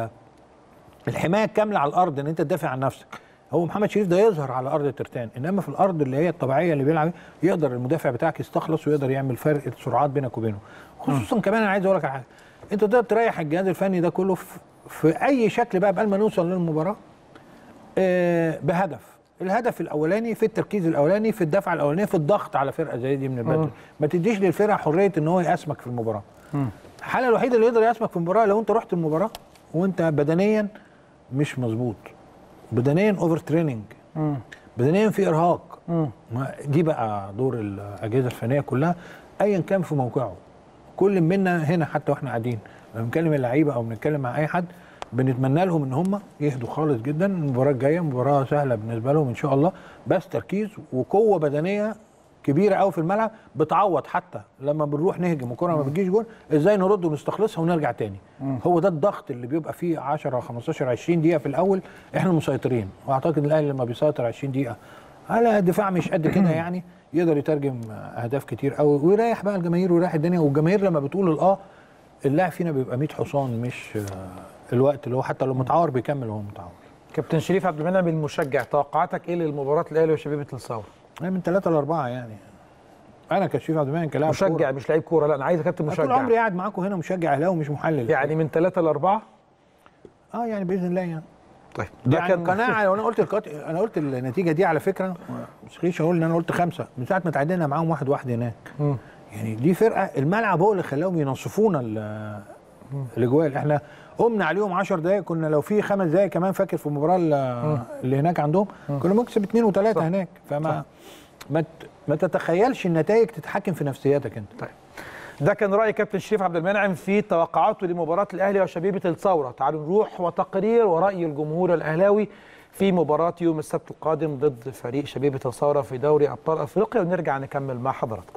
الحمايه الكامله على الارض ان انت تدافع عن نفسك. هو محمد شريف ده يظهر على ارض الترتان، انما في الارض اللي هي الطبيعيه اللي بيلعب يقدر المدافع بتاعك يستخلص ويقدر يعمل فرق السرعات بينك وبينه. خصوصا كمان انا عايز اقول لك على حاجه، انت تقدر تريح الجهاز الفني ده كله في, في اي شكل بقى قبل ما نوصل للمباراه آه بهدف. الهدف الاولاني في التركيز الاولاني في الدفعه الاولانيه في الضغط على فرقه زي دي من البدري، ما تديش للفرقه حريه ان هو يقاسمك في المباراه. الحاله الوحيده اللي يقدر يقاسمك في المباراه لو انت رحت المباراه وانت بدنيا مش مظبوط، بدنيا اوفر تريننج، بدنيا في ارهاق. دي بقى دور الاجهزه الفنيه كلها ايا كان في موقعه. كل منا هنا حتى واحنا قاعدين لما بنكلم اللعيبه او بنتكلم مع اي حد بنتمنى لهم ان هم يهدوا خالص جدا. المباراه الجايه مباراه سهله بالنسبه لهم ان شاء الله، بس تركيز وقوه بدنيه كبيره قوي في الملعب بتعوض حتى لما بنروح نهجم والكره ما بتجيش جول ازاي نرد ونستخلصها ونرجع تاني. مم. هو ده الضغط اللي بيبقى فيه عشرة خمستاشر عشرين دقيقه في الاول احنا مسيطرين، واعتقد الاهلي لما بيسيطر عشرين دقيقه على الدفاع مش قد كده يعني يقدر يترجم اهداف كتير قوي ويريح بقى الجماهير ويريح الدنيا. والجماهير لما بتقول الاه اللاعب فينا بيبقى مية حصان، مش الوقت اللي هو حتى لو متعور بيكمل وهو متعور. كابتن شريف عبد المنعم المشجع، توقعاتك ايه للمباراه الاهلي وشبيبه الثوره؟ من ثلاثة لأربعة يعني. أنا كشريف عبد المنعم كلاعب مشجع كورة. مش لعيب كورة، لا أنا عايز كابتن مشجع. طول عمري قاعد معاكم هنا مشجع أهلاوي ومش محلل. يعني من ثلاثة لأربعة؟ أه يعني بإذن الله يعني. طيب ده يعني كان قناعة. لو أنا قلت الكت... أنا قلت النتيجة دي على فكرة مش خيش أقول إن أنا قلت خمسة من ساعة ما تعادلنا معاهم واحد واحد هناك. م. يعني دي فرقة الملعب هو اللي خلاهم ينصفونا الأجوال. إحنا قمنا عليهم عشر دقايق، كنا لو في خمس دقايق كمان فاكر في المباراة اللي هناك عندهم كنا مكسب اثنين وثلاثة هناك. فما ما ما تتخيلش النتائج تتحكم في نفسياتك انت. طيب ده كان راي كابتن شريف عبد المنعم في توقعاته لمباراه الاهلي وشبيبه الثوره. تعالوا نروح وتقرير وراي الجمهور الاهلاوي في مباراه يوم السبت القادم ضد فريق شبيبه الثوره في دوري ابطال افريقيا، ونرجع نكمل مع حضراتكم.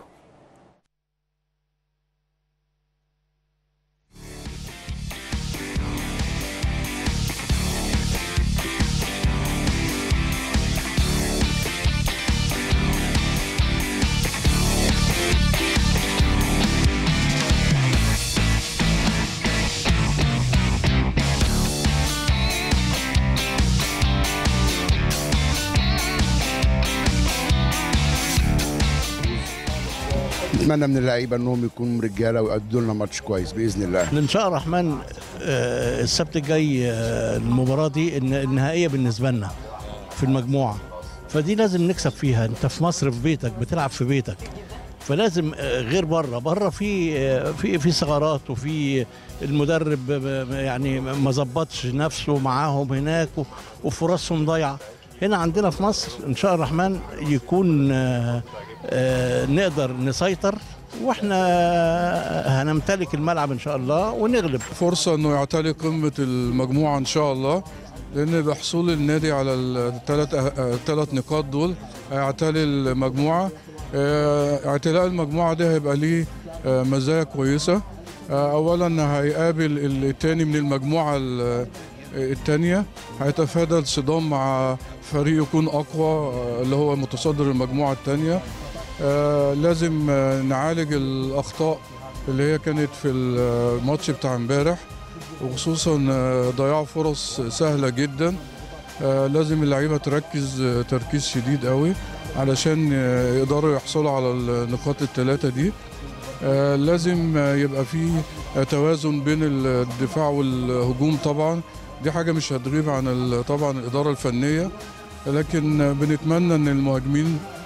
نتمنى من اللعيبه انهم يكونوا رجاله ويقدموا لنا ماتش كويس باذن الله. ان شاء الله الرحمن السبت الجاي المباراه دي النهائيه بالنسبه لنا في المجموعه، فدي لازم نكسب فيها. انت في مصر في بيتك بتلعب في بيتك، فلازم غير بره. بره في في في ثغرات وفي المدرب يعني ما ظبطش نفسه معاهم هناك وفرصهم ضايعه. هنا عندنا في مصر ان شاء الله الرحمن يكون آه نقدر نسيطر واحنا هنمتلك الملعب ان شاء الله ونغلب. فرصه انه يعتلي قمه المجموعه ان شاء الله، لان بحصول النادي على الثلاث الثلاث نقاط دول هيعتلي المجموعه. آه اعتلاء المجموعه دي هيبقى ليه آه مزايا كويسه. آه اولا هيقابل الثاني من المجموعه الثانيه، هيتفادى الصدام مع فريق يكون اقوى اللي هو متصدر المجموعه الثانيه. آه لازم آه نعالج الاخطاء اللي هي كانت في الماتش بتاع امبارح، وخصوصا آه ضياع فرص سهله جدا. آه لازم اللعيبه تركز آه تركيز شديد قوي علشان آه يقدروا يحصلوا على النقاط الثلاثه دي. آه لازم آه يبقى في آه توازن بين الدفاع والهجوم. طبعا دي حاجه مش هتغيب عن طبعا الاداره الفنيه، لكن بنتمنى ان المهاجمين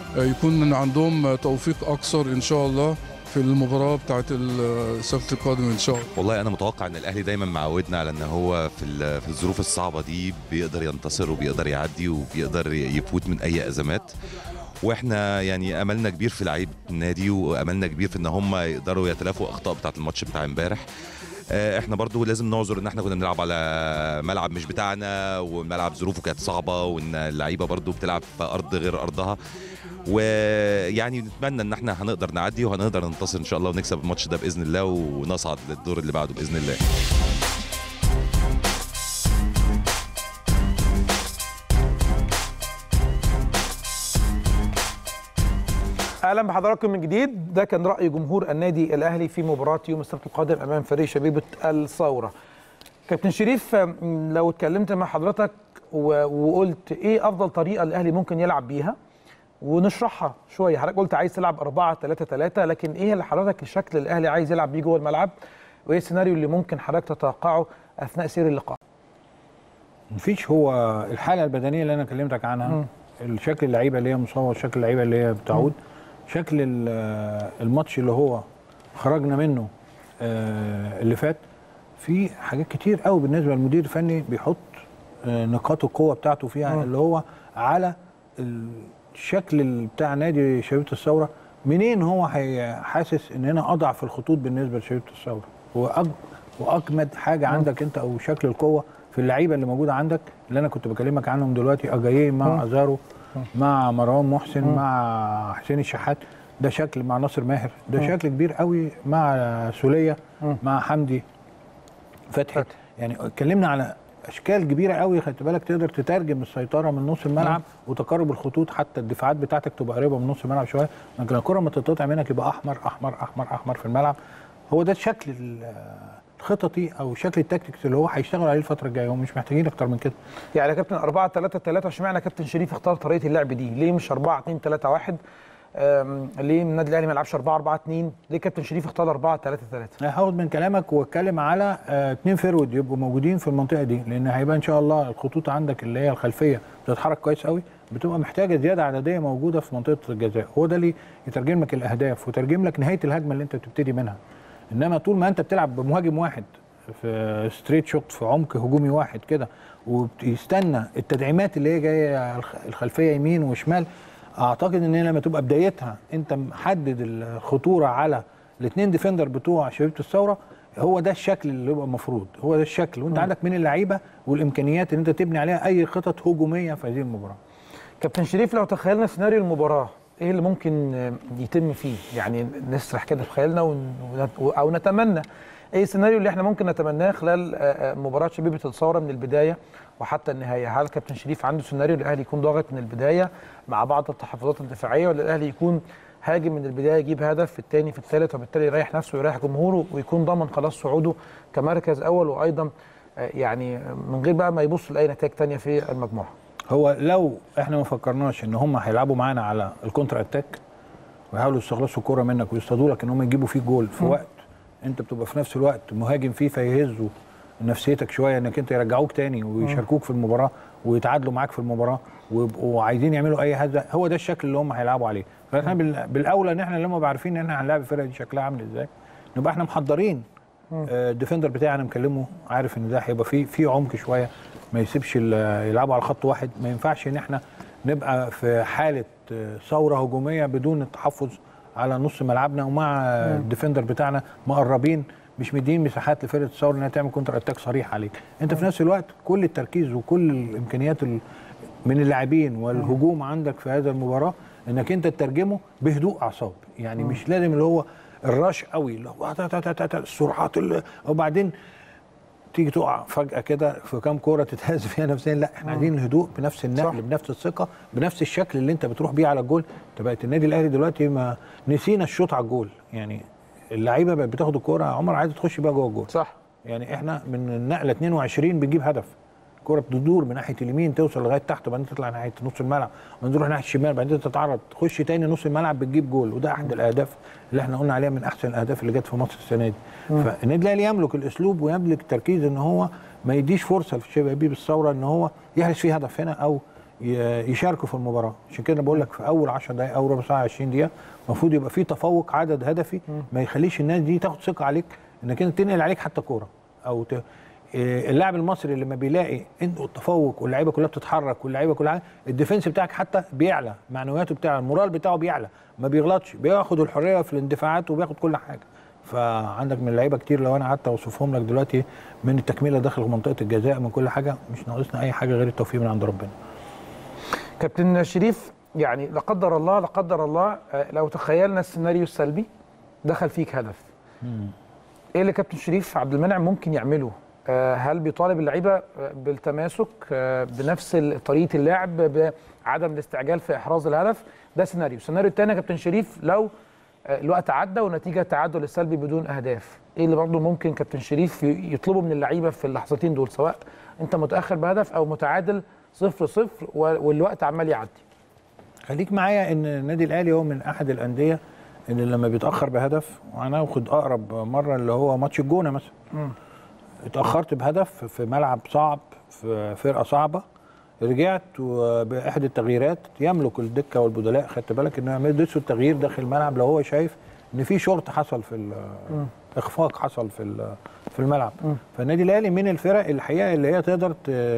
يكون من عندهم توفيق اكثر ان شاء الله في المباراه بتاعت السبت القادم ان شاء الله. والله انا متوقع ان الاهلي دايما معودنا على ان هو في في الظروف الصعبه دي بيقدر ينتصر وبيقدر يعدي وبيقدر يفوت من اي ازمات، واحنا يعني املنا كبير في لعيبه النادي واملنا كبير في ان هم يقدروا يتلافوا الاخطاء بتاعه الماتش بتاع امبارح. احنا برضو لازم نعذر ان احنا كنا بنلعب على ملعب مش بتاعنا، والملعب ظروفه كانت صعبه، وان اللعيبه برضو بتلعب في ارض غير ارضها، ويعني نتمنى ان احنا هنقدر نعدي وهنقدر ننتصر ان شاء الله ونكسب الماتش ده باذن الله ونصعد للدور اللي بعده باذن الله. اهلا بحضراتكم من جديد. ده كان راي جمهور النادي الاهلي في مباراه يوم السبت القادم امام فريق شبيبه الثوره. كابتن شريف، لو اتكلمت مع حضرتك وقلت ايه افضل طريقه الاهلي ممكن يلعب بيها ونشرحها شويه، حضرتك قلت عايز تلعب أربعة ثلاثة ثلاثة، لكن ايه اللي حضرتك الشكل اللي الاهلي عايز يلعب بيه جوه الملعب، وايه السيناريو اللي ممكن حضرتك تتوقعه اثناء سير اللقاء؟ مفيش، هو الحاله البدنيه اللي انا كلمتك عنها، م. الشكل اللعيبه اللي هي مصور، شكل اللعيبه اللي هي بتعود، م. شكل الماتش اللي هو خرجنا منه اللي فات، في حاجات كتير قوي بالنسبه للمدير الفني بيحط نقاط القوه بتاعته فيها، م. اللي هو على الشكل بتاع نادي شبيبه الثوره. منين هو حاسس ان هنا اضعف الخطوط بالنسبه لشبيبه الثوره، واجمد حاجه م. عندك انت او شكل القوه في اللعيبه اللي موجوده عندك اللي انا كنت بكلمك عنهم دلوقتي، اجاييه مع ازارو مع مروان محسن م. مع حسين الشحات، ده شكل مع ناصر ماهر، ده م. شكل كبير قوي مع سوليه م. مع حمدي فتحي. يعني اتكلمنا على اشكال كبيره قوي، خدت بالك تقدر تترجم السيطره من نص الملعب م. وتقارب الخطوط، حتى الدفاعات بتاعتك تبقى قريبه من نص الملعب شويه، لكن الكره ما تتقطع منك يبقى احمر احمر احمر احمر في الملعب. هو ده الشكل الخططي او شكل التكتيكس اللي هو هيشتغل عليه الفتره الجايه، هم مش محتاجين اكتر من كده. يعني يا كابتن أربعة ثلاثة ثلاثة، اشمعنى كابتن شريف اختار طريقه اللعب دي؟ ليه مش أربعة اثنين ثلاثة واحد؟ ليه النادي الاهلي ما يلعبش أربعة أربعة اثنين؟ ليه كابتن شريف اختار أربعة ثلاثة ثلاثة؟ هاخد من كلامك واتكلم على اثنين فيرود يبقوا موجودين في المنطقه دي، لان هيبقى ان شاء الله الخطوط عندك اللي هي الخلفيه بتتحرك كويس قوي، بتبقى محتاجه زياده عدديه موجوده في منطقه الجزاء، هو ده اللي يترجم لك الاهداف وترجم لك نهايه الهجمه اللي انت بتبتدي منها. انما طول ما انت بتلعب بمهاجم واحد في ستريت شوت في عمق هجومي واحد كده، وبيستنى التدعيمات اللي هي جايه الخلفيه يمين وشمال، اعتقد ان لما تبقى بدايتها انت محدد الخطوره على الاثنين ديفندر بتوع شبيبه الثوره، هو ده الشكل اللي يبقى المفروض، هو ده الشكل، وانت م. عندك من اللعيبه والامكانيات ان انت تبني عليها اي خطط هجوميه في هذه المباراه. كابتن شريف، لو تخيلنا سيناريو المباراه، ايه اللي ممكن يتم فيه؟ يعني نسرح كده في خيالنا ون... او نتمنى ايه السيناريو اللي احنا ممكن نتمناه خلال مباراه شبيبه الثوره من البدايه وحتى النهايه؟ هل كابتن شريف عنده سيناريو الاهلي يكون ضاغط من البدايه مع بعض التحفظات الدفاعيه، ولا الاهلي يكون هاجم من البدايه يجيب هدف في الثاني في الثالث وبالتالي يريح نفسه ويريح جمهوره ويكون ضامن خلاص صعوده كمركز اول، وايضا يعني من غير بقى ما يبص لاي نتائج ثانيه في المجموعه؟ هو لو احنا ما فكرناش ان هم هيلعبوا معانا على الكونتر اتاك ويحاولوا يستخلصوا الكوره منك ويصطادوا لك ان هم يجيبوا فيه جول في م. وقت انت بتبقى في نفس الوقت مهاجم فيه، فيهزوا نفسيتك شويه انك انت يرجعوك تاني ويشاركوك في المباراه ويتعادلوا معاك في المباراه ويبقوا عايزين يعملوا اي هزه، هو ده الشكل اللي هم هيلعبوا عليه. فاحنا بالاولى ان احنا لما عارفين ان احنا هنلعب الفرقه دي شكلها عامل ازاي، نبقى احنا محضرين. الديفندر بتاعنا مكلمه عارف ان ده هيبقى فيه في عمق شويه، ما يسيبش يلعبوا على خط واحد، ما ينفعش ان احنا نبقى في حاله ثوره هجوميه بدون التحفظ على نص ملعبنا، ومع الديفندر بتاعنا مقربين مش مدين مساحات لفرقه الثوره انها تعمل كونتر اتاك صريح عليك. انت في نفس الوقت كل التركيز وكل الامكانيات من اللاعبين والهجوم عندك في هذا المباراه انك انت تترجمه بهدوء اعصاب، يعني مش لازم اللي هو الراش قوي اللي هو السرعات وبعدين تيجي تقع فجاه كده في كام كوره تتهز فيها نفسيا. لا، احنا عايزين الهدوء بنفس النقل صح. بنفس الثقه بنفس الشكل اللي انت بتروح بيه على الجول. انت بقت النادي الاهلي دلوقتي ما نسينا الشوط على الجول، يعني اللعيبه بقت بتاخد الكوره عمر عايزه تخش بيها جوه الجول صح. يعني احنا من النقله اثنين وعشرين بنجيب هدف، الكوره بتدور من ناحيه اليمين توصل لغايه تحت وبعدين تطلع ناحيه نص الملعب وبعدين تروح ناحيه الشمال بعدين تتعرض تخش تاني نص الملعب بتجيب جول، وده احد الاهداف اللي احنا قلنا عليها من احسن الاهداف اللي جت في مصر السنه دي. فالنادي الاهلي يملك الاسلوب ويملك التركيز ان هو ما يديش فرصه في شباب الثوره ان هو يحرز فيه هدف هنا او يشاركوا في المباراه. عشان كده بقول لك في اول عشر دقائق او ربع ساعه عشرين دقيقه المفروض يبقى في تفوق عدد هدفي ما يخليش الناس دي تاخد ثقه عليك انك انت تنقل عليك حتى كوره او ت... اللاعب المصري لما بيلاقي انه التفوق واللعيبه كلها بتتحرك واللعيبه كلها الديفنس بتاعك حتى بيعلى، معنوياته بتاعه، المورال بتاعه بيعلى، ما بيغلطش، بياخد الحريه في الاندفاعات وبياخد كل حاجه. فعندك من اللعيبه كتير لو انا قعدت اوصفهم لك دلوقتي من التكمله داخل منطقه الجزاء من كل حاجه، مش ناقصنا اي حاجه غير التوفيق من عند ربنا. كابتن شريف، يعني لا قدر الله لا قدر الله لو تخيلنا السيناريو السلبي دخل فيك هدف، مم. ايه اللي كابتن شريف عبد المنعم ممكن يعمله؟ هل بيطالب اللعيبه بالتماسك بنفس طريقه اللعب بعدم الاستعجال في احراز الهدف؟ ده سيناريو. السيناريو الثاني يا كابتن شريف لو الوقت عدى ونتيجه تعادل السلبي بدون اهداف، ايه اللي برضه ممكن كابتن شريف يطلبه من اللعيبه في اللحظتين دول، سواء انت متاخر بهدف او متعادل صفر صفر والوقت عمال يعدي؟ خليك معايا ان النادي الاهلي هو من احد الانديه اللي لما بيتاخر بهدف، وانا اخد اقرب مره اللي هو ماتش الجونه مثلا، م. اتاخرت بهدف في ملعب صعب في فرقه صعبه، رجعت وباحد التغييرات يملك الدكه والبدلاء، خدت بالك انه يعملوا دسوا التغيير داخل الملعب لو هو شايف ان في شورت حصل في اخفاق حصل في في الملعب. م. فالنادي الاهلي من الفرق الحقيقه اللي هي تقدر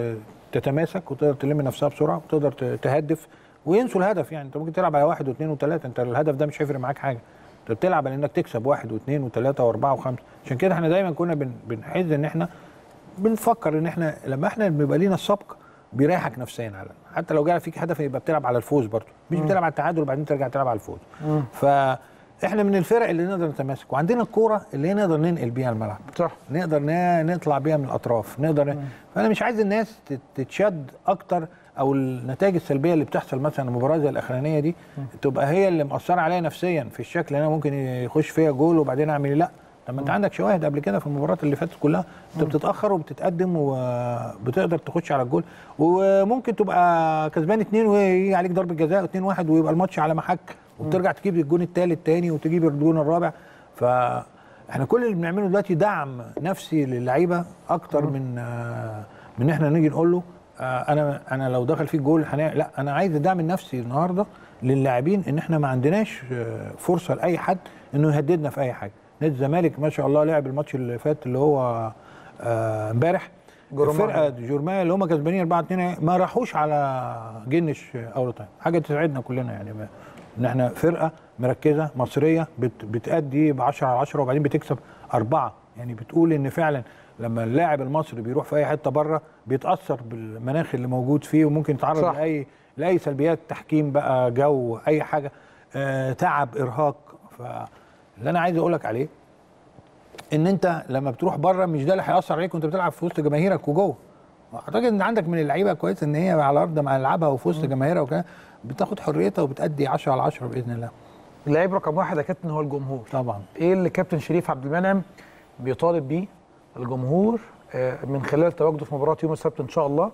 تتماسك وتقدر تلم نفسها بسرعه وتقدر تهدف وينسوا الهدف. يعني انت ممكن تلعب على واحد واثنين وثلاثه، انت الهدف ده مش هيفرق معاك حاجه، انت بتلعب على انك تكسب واحد واثنين وثلاثه واربعه وخمسه. عشان كده احنا دايما كنا بن بنحز ان احنا بنفكر ان احنا لما احنا بيبقى لينا السبق بيريحك نفسيا، على حتى لو جاء فيك هدف يبقى بتلعب على الفوز برضه، مش م. بتلعب على التعادل وبعدين ترجع تلعب على الفوز. م. فاحنا من الفرق اللي نقدر نتماسك، وعندنا الكوره اللي هي نقدر ننقل بيها الملعب، صح، نقدر نطلع بيها من الاطراف، نقدر ن... فانا مش عايز الناس تتشد اكتر او النتائج السلبيه اللي بتحصل مثلا المباراه زي الاخرانيه دي م. تبقى هي اللي مأثره عليا نفسيا في الشكل، انا ممكن يخش فيها جول وبعدين اعمل لا. طب ما انت عندك شواهد قبل كده في المباريات اللي فاتت كلها انت بتتاخر وبتتقدم وبتقدر تخش على الجول، وممكن تبقى كسبان اتنين ويجي عليك ضربه جزاء اتنين واحد ويبقى الماتش على محك وبترجع تجيب الجون الثالث تاني وتجيب الجون الرابع. فاحنا كل اللي بنعمله دلوقتي دعم نفسي للعيبه اكتر من من احنا نيجي نقول له انا انا لو دخل فيك جول لا، انا عايز الدعم النفسي النهارده للاعبين ان احنا ما عندناش فرصه لاي حد انه يهددنا في اي حاجه. نادي الزمالك ما شاء الله لعب الماتش اللي فات اللي هو امبارح فرقه جورمايا اللي هم كسبانين اربعه اتنين ما راحوش على جنش اول تايم، حاجه تسعدنا كلنا يعني ان احنا فرقه مركزه مصريه بت بتأدي ب عشرة على عشرة وبعدين بتكسب اربعه. يعني بتقول ان فعلا لما اللاعب المصري بيروح في اي حته بره بيتاثر بالمناخ اللي موجود فيه وممكن يتعرض لاي لاي سلبيات، تحكيم بقى، جو، اي حاجه، آه تعب، ارهاق. فاللي انا عايز اقول لك عليه ان انت لما بتروح بره مش ده اللي هيأثر عليك وانت بتلعب في وسط جماهيرك وجوه. اعتقد ان عندك من اللعيبه كويس ان هي على الارض مع لعبها وفي وسط جماهيرها وكده بتاخد حريتها وبتأدي عشرة على عشرة باذن الله. اللاعب رقم واحد يا كابتن هو الجمهور طبعا. ايه اللي كابتن شريف عبد المنعم بيطالب بيه الجمهور من خلال تواجده في مباراه يوم السبت ان شاء الله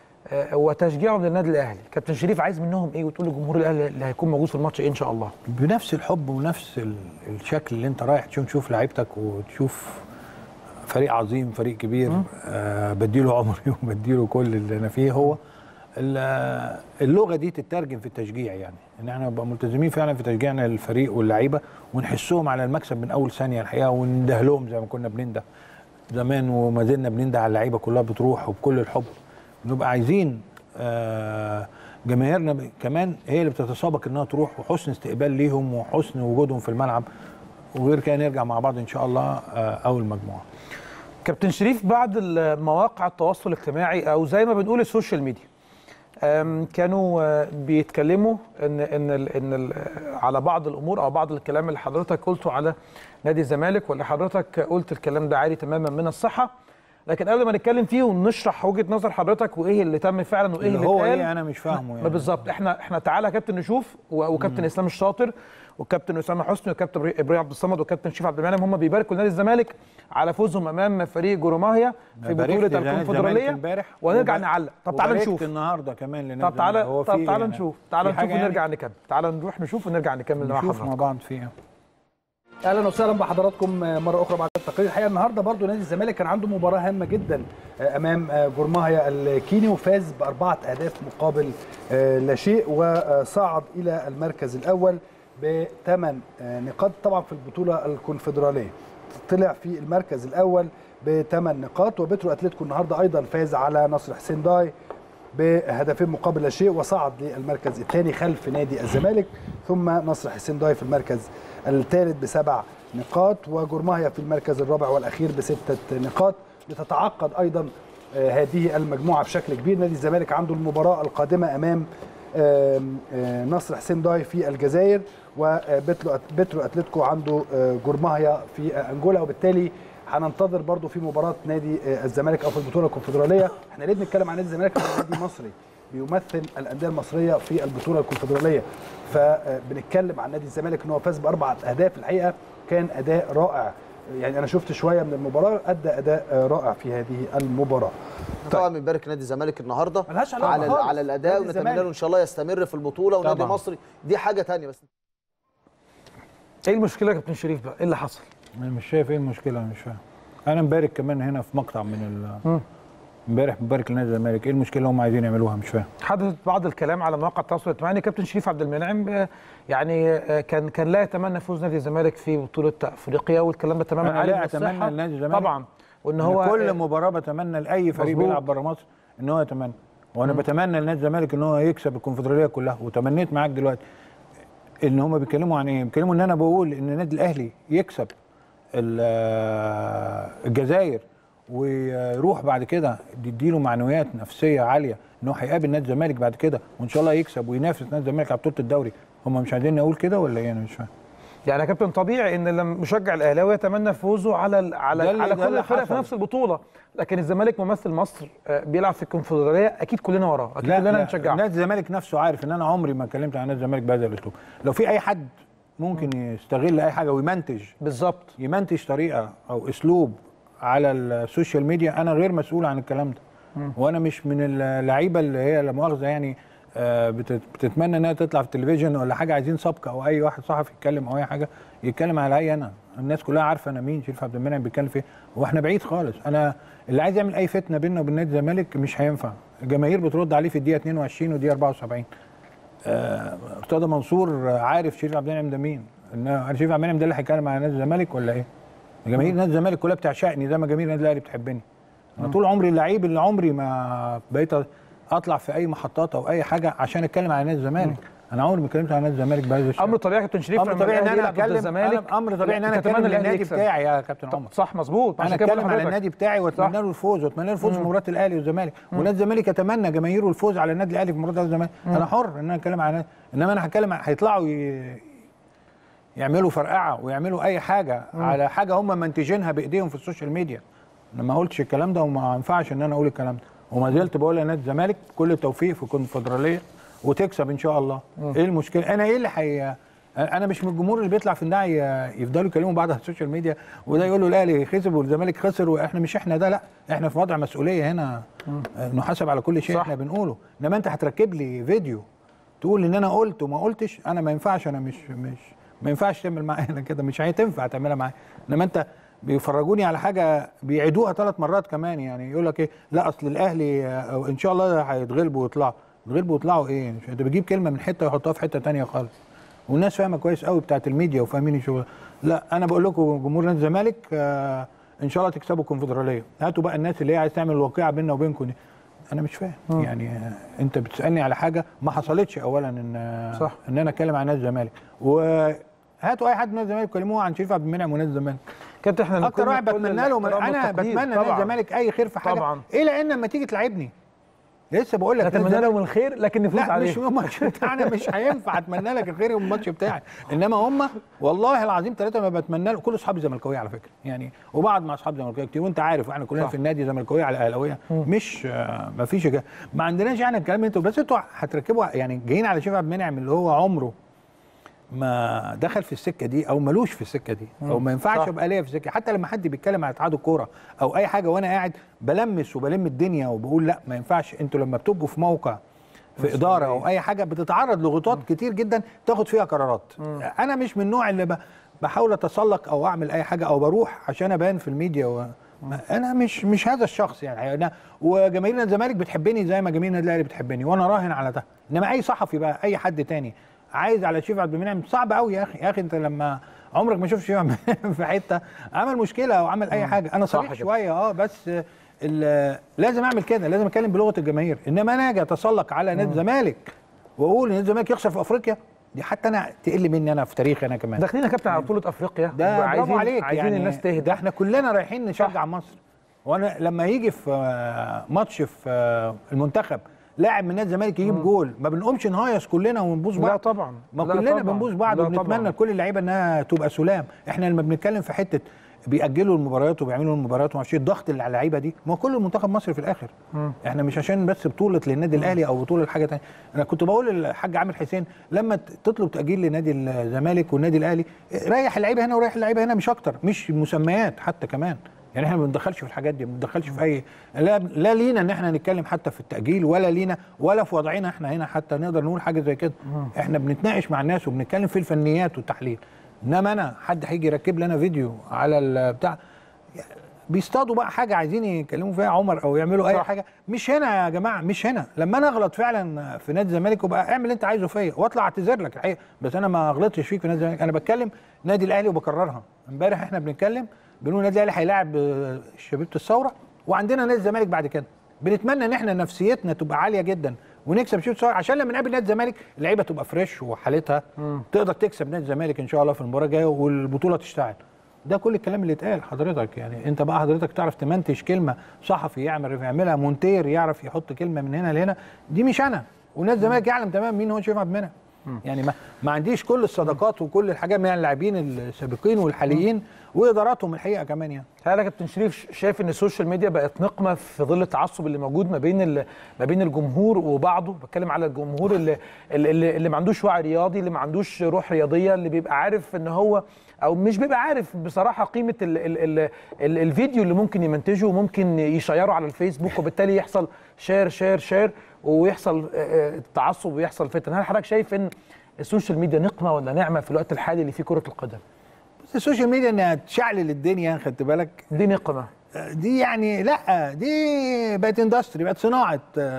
وتشجيعهم للنادي الاهلي؟ كابتن شريف عايز منهم ايه وتقول لجمهور الاهلي اللي هيكون موجود في الماتش ايه ان شاء الله؟ بنفس الحب ونفس الشكل اللي انت رايح تشوف تشوف لعيبتك وتشوف فريق عظيم، فريق كبير، آه بديله عمري وبديله كل اللي انا فيه. هو اللغه دي تترجم في التشجيع، يعني ان احنا نبقى ملتزمين فعلا في تشجيعنا للفريق واللعيبه ونحسهم على المكسب من اول ثانيه الحقيقه، وننده لهم زي ما كنا بننده زمان وما زلنا بننده على اللعيبه كلها بتروح وبكل الحب. نبقى عايزين آه جماهيرنا كمان هي اللي بتتسابق انها تروح، وحسن استقبال ليهم وحسن وجودهم في الملعب، وغير كده نرجع مع بعض ان شاء الله آه اول مجموعه. كابتن شريف، بعض مواقع التواصل الاجتماعي او زي ما بنقول السوشيال ميديا كانوا بيتكلموا ان ان ال ان ال على بعض الامور او بعض الكلام اللي حضرتك قلته على نادي الزمالك، واللي حضرتك قلت الكلام ده عالي تماما من الصحه، لكن قبل ما نتكلم فيه ونشرح وجهه نظر حضرتك وايه اللي تم فعلا وايه اللي, اللي هو ايه انا مش فاهمه يعني بالظبط. احنا احنا تعالى يا كابتن نشوف، وكابتن اسلام الشاطر والكابتن اسامه حسني والكابتن ابراهيم عبد الصمد والكابتن شريف عبد المنعم هم بيباركوا لنادي الزمالك على فوزهم امام فريق جوروماهيا في بطوله الكونفدراليه، ونرجع نعلق. طب تعالى نشوف النهارده كمان لنادي طب تعالى طب تعالى نشوف تعالى نشوف ونرجع نكمل. تعالى نروح نشوف ونرجع نكمل مع حضرتك مع بعض فيها. اهلا وسهلا بحضراتكم مره اخرى بعد التقرير. الحقيقه النهارده برضو نادي الزمالك كان عنده مباراه هامه جدا امام جورماهيا الكيني وفاز باربعه اهداف مقابل لا شيء وصعد الى المركز الاول بثمان نقاط. طبعا في البطوله الكونفدراليه طلع في المركز الاول بثمان نقاط. وبترو اتلتيكو النهارده ايضا فاز على نصر حسين داي بهدفين مقابل لا شيء وصعد للمركز الثاني خلف نادي الزمالك. ثم نصر حسين داي في المركز الثالث بسبع نقاط وجورماهيا في المركز الرابع والاخير بسته نقاط. لتتعقد ايضا هذه المجموعه بشكل كبير. نادي الزمالك عنده المباراه القادمه امام نصر حسين داي في الجزائر وبترو اتلتيكو عنده جورماهيا في انجولا. وبالتالي هننتظر برضو في مباراه نادي الزمالك او في البطوله الكونفدراليه. احنا ليه بنتكلم عن نادي الزمالك؟ نادي مصري بيمثل الانديه المصريه في البطوله الكونفدراليه، فبنتكلم عن نادي الزمالك ان هو فاز باربع اهداف. الحقيقه كان اداء رائع، يعني انا شفت شويه من المباراه، ادى اداء رائع في هذه المباراه. طبعا بنبارك نادي الزمالك النهارده على خالص. على الاداء ونتمنى له ان شاء الله يستمر في البطوله. ونادي مصري دي حاجه ثانيه. بس ايه المشكله يا كابتن شريف بقى؟ ايه اللي حصل؟ انا مش شايف ايه المشكله، انا مش فاهم. انا مبارك كمان هنا في مقطع من ال امبارح مبارك لنادي الزمالك. ايه المشكله اللي هم عايزين يعملوها؟ مش فاهم. حدث بعض الكلام على مواقع التواصل الاجتماعي كابتن شريف عبد المنعم يعني كان كان لا يتمنى فوز نادي الزمالك في بطوله افريقيا، والكلام ده تماما انا لا اتمنى لنادي الزمالك طبعا، وان هو كل مباراه بتمنى لاي فريق بيلعب بره مصر ان هو يتمنى، وانا م. بتمنى لنادي الزمالك ان هو يكسب الكونفدراليه كلها. وتمنيت معاك دلوقتي ان هم بيتكلموا عن ايه؟ بيتكلموا ان انا بقول ان النادي الاهلي يكسب الجزائر ويروح بعد كده يديله معنويات نفسيه عاليه ان هو هيقابل نادي الزمالك بعد كده وان شاء الله يكسب وينافس نادي الزمالك على بطوله الدوري. هم مش عايزين نقول كده ولا ايه؟ انا مش فاهم. يعني يا كابتن طبيعي ان لما مشجع الاهلاوي يتمنى فوزه على على على كل الفرق في نفس البطوله، لكن الزمالك ممثل مصر بيلعب في الكونفدراليه اكيد كلنا وراه، اكيد لا كلنا نشجعه. نادي الزمالك نفسه عارف ان انا عمري ما اتكلمت عن نادي الزمالك بهذا الاسلوب. لو في اي حد ممكن يستغل اي حاجه ويمنتج بالظبط يمنتج طريقه او اسلوب على السوشيال ميديا، انا غير مسؤول عن الكلام ده. م. وانا مش من اللعيبه اللي هي لا مؤاخذه يعني بتتمنى انها تطلع في التلفزيون ولا حاجه، عايزين سابقه او اي واحد صحفي يتكلم او اي حاجه يتكلم على اي. انا الناس كلها عارفه انا مين شريف عبد المنعم بيتكلم في ايه، واحنا بعيد خالص. انا اللي عايز يعمل اي فتنه بيننا وبين نادي الزمالك مش هينفع. الجماهير بترد عليه في الدقيقه اتنين وعشرين والدقيقه اربعة وسبعين. مرتضى منصور عارف شريف عبد المنعم ده مين، ان شريف عبد المنعم ده اللي هيتكلم على نادي الزمالك ولا ايه؟ جماهير نادي الزمالك كلها بتعشقني زي ما جماهير النادي الاهلي بتحبني. انا طول عمري اللعيب اللي عمري ما بقيت اطلع في اي محطات او اي حاجه عشان اتكلم عن نادي الزمالك. انا عمري ما اتكلمت عن نادي الزمالك بهذا الشكل. امر طبيعي يا كابتن شريف، امر طبيعي ان انا اتكلم الزمالك، امر طبيعي ان انا اتكلم النادي بتاعي يا كابتن عمر. صح مظبوط، انا اتكلم عن النادي بتاعي واتمنى له الفوز واتمنى له الفوز في مباراه الاهلي والزمالك، ونادي الزمالك يتمنى جماهيره الفوز على النادي الاهلي في مباراه الزمالك. انا حر ان انا اتكلم عن، انما انا هتكلم هيطلعوا ي... يعملوا فرقعه ويعملوا اي حاجه مم. على حاجه هم منتجينها بايديهم في السوشيال ميديا. انا ما قلتش الكلام ده وما ينفعش ان انا اقول الكلام ده، وما زلت بقول لنادي الزمالك كل التوفيق في الكونفدراليه وتكسب ان شاء الله. مم. ايه المشكله؟ انا ايه اللي حي... انا مش من الجمهور اللي بيطلع في النهايه يفضلوا يكلموا بعض على السوشيال ميديا وده يقول له الاهلي كسب والزمالك خسر واحنا مش احنا ده، لا احنا في وضع مسؤوليه هنا نحاسب على كل شيء صح. احنا بنقوله. انما انت هتركب لي فيديو تقول ان انا قلت وما قلتش، انا ما ينفعش، انا مش مش ما ينفعش تعمل معايا انا كده، مش هتنفع تعملها معايا. انما انت بيفرجوني على حاجه بيعيدوها ثلاث مرات كمان، يعني يقول لك ايه لا اصل الاهلي ان شاء الله هيتغلبوا ويطلعوا. يتغلبوا ويطلعوا ايه؟ انت بتجيب كلمه من حته ويحطها في حته ثانيه خالص، والناس فاهمه كويس قوي بتاعت الميديا وفاهمين الشغل. لا انا بقول لكم جمهور نادي الزمالك آه ان شاء الله تكسبوا الكونفدراليه. هاتوا بقى الناس اللي هي عايز تعمل الواقعه بيننا وبينكم دي. انا مش فاهم م. يعني آه انت بتسالني على حاجه ما حصلتش اولا ان آه صح. ان انا اتكلم عن نادي الزمالك، وهاتوا اي حد من نادي الزمالك كلموه عن شريف عبد المنعم ونادي الزمالك. كابتن احنا اكتر واحد بتمنى لهم، انا بتمنى نادي الزمالك اي خير في حاجه طبعا. ايه لان لما تيجي تلعبني لسه بقول لك اتمنى لهم الخير لكن نفوز عليهم. لا مش الماتش بتاعنا مش هينفع اتمنى لك الخير يوم الماتش بتاعي، انما هم والله العظيم ثلاثه ما بتمنى له. كل اصحابي زملكاويه على فكره يعني، وبعض مع اصحاب زملكاويه كتير، وانت عارف احنا كلنا في النادي زملكاويه على اهلاويه، مش آه ما فيش ما عندناش يعني الكلام انتوا بس انتوا هتركبوا يعني جايين على شريف عبد المنعم اللي هو عمره ما دخل في السكه دي او ملوش في السكه دي او ما ينفعش ابقى ليا في السكه. حتى لما حد بيتكلم على اتحاد الكوره او اي حاجه وانا قاعد بلمس وبلم الدنيا وبقول لا ما ينفعش. انتوا لما بتبقوا في موقع في اداره او اي حاجه بتتعرض لضغوطات كتير جدا تاخد فيها قرارات. مم. انا مش من النوع اللي ب... بحاول اتسلق او اعمل اي حاجه او بروح عشان ابان في الميديا و... انا مش مش هذا الشخص يعني. انا وجماهير نادي الزمالك بتحبني زي ما جماهير النادي الاهلي بتحبني، وانا راهن على ده. انما اي صحفي بقى، اي حد تاني عايز على شريف عبد المنعم، صعب قوي يا اخي. يا اخي انت لما عمرك ما شفت شريف في حته عمل مشكله او عمل اي حاجه. انا صريح شويه اه بس لازم اعمل كده، لازم اتكلم بلغه الجماهير. انما انا اجي اتسلق على نادي الزمالك واقول نادي الزمالك يخسر في افريقيا، دي حتى انا تقل مني انا في تاريخي انا كمان. داخلين يا كابتن على بطوله افريقيا، ده برافو عليك. عايزين يعني الناس تهدى، ده احنا كلنا رايحين نشجع مصر. وانا لما يجي في ماتش في المنتخب لاعب من نادي الزمالك يجيب جول، ما بنقومش نهايص كلنا ونبوظ بعض. لا طبعا، ما كلنا بنبوظ بعض وبنتمنى لكل اللعيبه انها تبقى سلام. احنا لما بنتكلم في حته بيأجلوا المباريات وبيعملوا المباريات وما اعرفش الضغط اللي على اللعيبه دي، ما هو كل المنتخب مصر في الاخر. م. احنا مش عشان بس بطوله للنادي الاهلي او بطوله لحاجه ثانيه. انا كنت بقول للحاج عامر حسين لما تطلب تأجيل لنادي الزمالك والنادي الاهلي، ريح اللعيبه هنا وريح اللعيبه هنا، مش اكتر، مش مسميات حتى كمان. يعني احنا ما بندخلش في الحاجات دي، ما بندخلش في اي لا, لا لينا ان احنا نتكلم حتى في التأجيل، ولا لينا ولا في وضعنا احنا هنا حتى نقدر نقول حاجه زي كده. احنا بنتناقش مع الناس وبنتكلم في الفنيات والتحليل. انما انا حد هيجي يركب لنا فيديو على البتاع، بيصطادوا بقى حاجه عايزين يكلموا فيها عمر او يعملوا اي حاجه. مش هنا يا جماعه، مش هنا. لما انا اغلط فعلا في نادي الزمالك وبقى اعمل اللي انت عايزه فيا واطلع اعتذر لك الحقيقه، بس انا ما غلطتش فيك في نادي الزمالك. انا بتكلم نادي الاهلي وبكررها. امبارح احنا بنتكلم بنقول النادي الاهلي هيلاعب شبيبه الثوره، وعندنا نادي الزمالك بعد كده. بنتمنى ان احنا نفسيتنا تبقى عاليه جدا ونكسب شبيبه الثوره، عشان لما نقابل نادي الزمالك اللعيبه تبقى فريش وحالتها م. تقدر تكسب نادي الزمالك ان شاء الله في المباراه الجايه والبطوله تشتعل. ده كل الكلام اللي اتقال حضرتك. يعني انت بقى حضرتك تعرف تمنتج كلمه، صحفي يعمل يعملها، مونتير يعرف يحط كلمه من هنا لهنا، دي مش انا. ونادي الزمالك يعلم تمام مين هو شريف عبد المنعم. يعني ما, ما عنديش كل الصداقات وكل الحاجات من اللاعبين السابقين والحاليين واداراتهم الحقيقه كمان. يعني هل يا كابتن شريف شايف ان السوشيال ميديا بقت نقمه في ظل التعصب اللي موجود ما بين ما بين الجمهور وبعضه؟ بتكلم على الجمهور اللي اللي, اللي ما عندوش وعي رياضي، اللي ما عندوش روح رياضيه، اللي بيبقى عارف ان هو او مش بيبقى عارف بصراحه قيمه ال ال ال ال الفيديو اللي ممكن يمنتجه وممكن يشيره على الفيسبوك، وبالتالي يحصل شير شير شير ويحصل تعصب ويحصل فتن. هل حضرتك شايف ان السوشيال ميديا نقمه ولا نعمه في الوقت الحالي اللي فيه كره القدم؟ السوشيال ميديا انها تشعلل الدنيا، خدت بالك؟ دي نقمه، دي يعني لا، دي بقت اندستري، بقت صناعه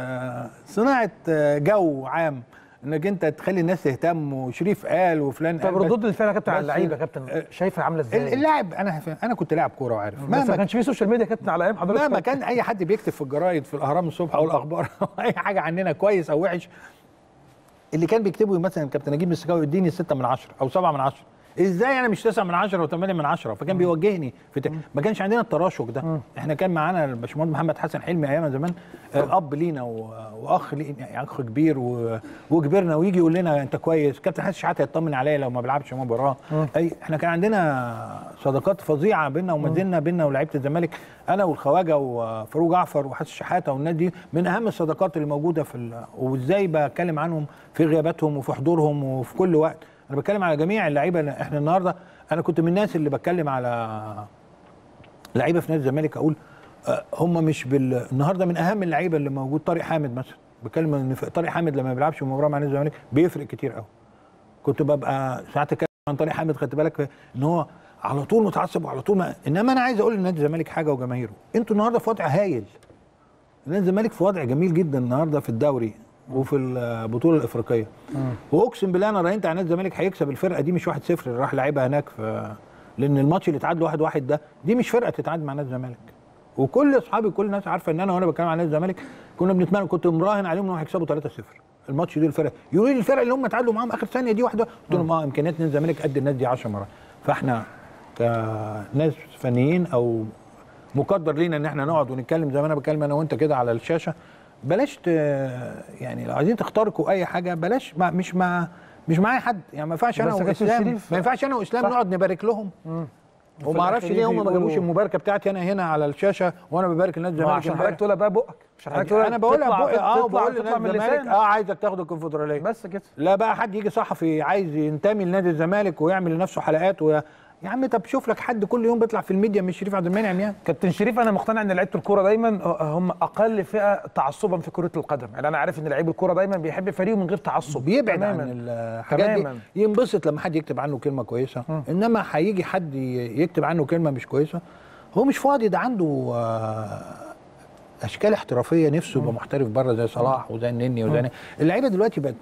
صناعه جو عام، انك انت تخلي الناس تهتم وشريف قال وفلان قال. طب ردود الفعل يا كابتن على اللعيبه يا كابتن شايفها عامله ازاي؟ اللاعب انا انا كنت لاعب كوره وعارف، ما ما كانش فيه سوشيال ميديا يا كابتن على ايام حضرتك. لا، ما كان اي حد بيكتب في الجرايد في الاهرام الصبح او الاخبار او اي حاجه عننا كويس او وحش، اللي كان بيكتبه مثلا كابتن نجيب السكاوي يديني ستة من عشرة او سبعة من عشرة. ازاي انا مش تسعة من عشرة وثمانية من عشرة؟ فكان بيوجهني في ت... ما كانش عندنا التراشق ده. م. احنا كان معانا الباشمهندس محمد حسن حلمي ايام زمان اب لينا و... واخ لينا، يعني اخ كبير و... وكبرنا، ويجي يقول لنا انت كويس. كابتن حسن شحاته يطمن عليا لو ما بلعبش مباراه. اي احنا كان عندنا صداقات فظيعه بيننا وما زلنا بيننا ولاعيبه الزمالك. انا والخواجه وفاروق جعفر وحسن شحاته والناس دي من اهم الصداقات اللي موجوده في ال... وازاي بتكلم عنهم في غياباتهم وفي حضورهم وفي كل وقت. انا بتكلم على جميع اللعيبه. احنا النهارده انا كنت من الناس اللي بتكلم على لعيبه في نادي الزمالك اقول هم مش بال... النهارده من اهم اللعيبه اللي موجود طارق حامد مثلا. بتكلم ان طارق حامد لما ما بيلعبش مباراه مع نادي الزمالك بيفرق كتير قوي. كنت ببقى ساعات اتكلم عن طارق حامد، خدت بالك ان هو على طول متعصب وعلى طول ما... انما انا عايز اقول لنادي الزمالك حاجه وجماهيره، انتوا النهارده في وضع هايل. نادي الزمالك في وضع جميل جدا النهارده في الدوري وفي البطوله الافريقيه. واقسم بالله انا راهنت على نادي الزمالك هيكسب الفرقه دي مش واحد صفر اللي راح لعبها هناك في، لان الماتش اللي اتعادل واحد واحد ده دي مش فرقه تتعادل مع نادي الزمالك. وكل اصحابي كل الناس عارفه ان انا وانا بتكلم على نادي الزمالك كنا بنتمنى، كنت مراهن عليهم انهم هيكسبوا ثلاثة صفر الماتش دي. الفرقه يقولوا لي الفرقه اللي هم اتعادلوا معاهم اخر ثانيه دي واحده، قلت لهم اه امكانيات نادي الزمالك قد الناس دي عشر مرات. فاحنا كناس فنيين او مقدر لينا ان احنا نقعد ونتكلم زي ما انا بتكلم انا وانت كده على الشاشه. بلاش يعني لو عايزين تخترقوا اي حاجه بلاش، ما مش مع مش معايا حد. يعني ما ينفعش انا واسلام ما ينفعش انا واسلام نقعد نبارك لهم. وما اعرفش ليه هم ما جابوش المباركه بتاعتي انا هنا على الشاشه وانا ببارك لنادي الزمالك. عشان حضرتك تقولها بقى بقك، عشان حضرتك تقولها انا بقولها بقى اه بقول لنادي الزمالك اه عايزك تاخد الكونفدراليه بس كده. لا بقى حد يجي صحفي عايز ينتمي لنادي الزمالك ويعمل لنفسه حلقات يا عم طب شوف لك حد كل يوم بيطلع في الميديا مش شريف عبد المنعم يعني. كابتن شريف انا مقتنع ان لعيبه الكوره دايما هم اقل فئه تعصبا في كره القدم، يعني انا عارف ان لعيب الكوره دايما بيحب فريقه من غير تعصب، بيبعد عن الحاجات دي، ينبسط لما حد يكتب عنه كلمه كويسه. م. انما هيجي حد يكتب عنه كلمه مش كويسه هو مش فاضي، ده عنده اشكال احترافيه نفسه يبقى محترف بره زي صلاح وزي النني وزي اللعيبه دلوقتي بقت.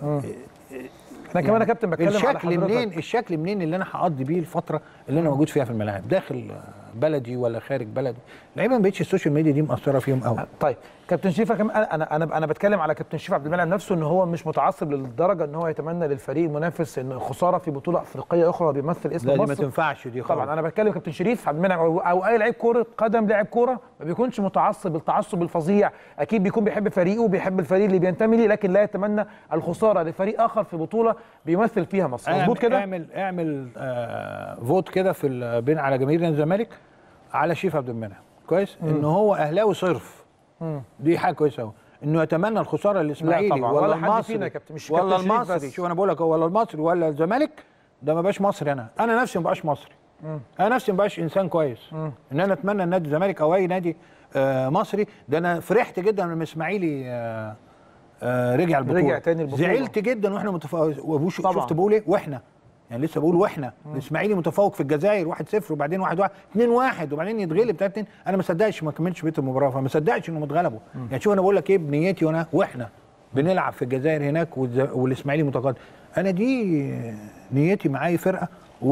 انا كمان يا كابتن بتكلم الشكل على حضرتك منين الشكل منين اللي انا هقضي بيه الفتره اللي انا موجود فيها في الملاعب، داخل بلدي ولا خارج بلدي. اللعيبه ما بقتش السوشيال ميديا دي مأثره فيهم قوي. طيب كابتن شريف كمان انا انا انا بتكلم على كابتن شريف عبد المنعم نفسه ان هو مش متعصب للدرجه ان هو يتمنى للفريق المنافس ان خساره في بطوله افريقيه اخرى بيمثل اسم مصر. دي ما تنفعش دي خالص. طبعا انا بتكلم كابتن شريف عبد المنعم او, أو اي لعيب كوره قدم لاعب كوره ما بيكونش متعصب التعصب الفظيع، اكيد بيكون بيحب فريقه وبيحب الفريق اللي بينتمي ليه، لكن لا يتمنى الخساره لفريق اخر في بطوله بيمثل فيها مصر. مظبوط كده؟ اعمل اعمل آه فوت كده في بين على جماهير نادي الزمالك على شريف عبد المنعم، كويس؟ مم. ان هو اهلاوي صرف. مم. دي حاجه كويسه قوي، انه يتمنى الخساره للاسماعيلي ولا, ولا المصري مش ولا المصري. شوف انا بقول لك ولا المصري ولا الزمالك، ده ما بقاش مصري. انا انا نفسي ما بقاش مصري. مم. انا نفسي ما بقاش انسان كويس. مم. ان انا اتمنى النادي الزمالك او اي نادي آه مصري. ده انا فرحت جدا لما الاسماعيلي آه آه رجع البطوله، رجع تاني البطوله، زعلت جدا واحنا متفوقين. شفت بقول ايه؟ واحنا يعني لسه بقول واحنا الاسماعيلي متفوق في الجزائر واحد صفر وبعدين واحد واحد اتنين واحد وبعدين يتغلب تلاتة اتنين. انا ما صدقش ما كملتش بقيه المباراه، فما صدقش انهم اتغلبوا. يعني شوف انا بقول لك ايه بنيتي وانا واحنا بنلعب في الجزائر هناك والاسماعيلي متقدم. انا دي نيتي مع اي فرقه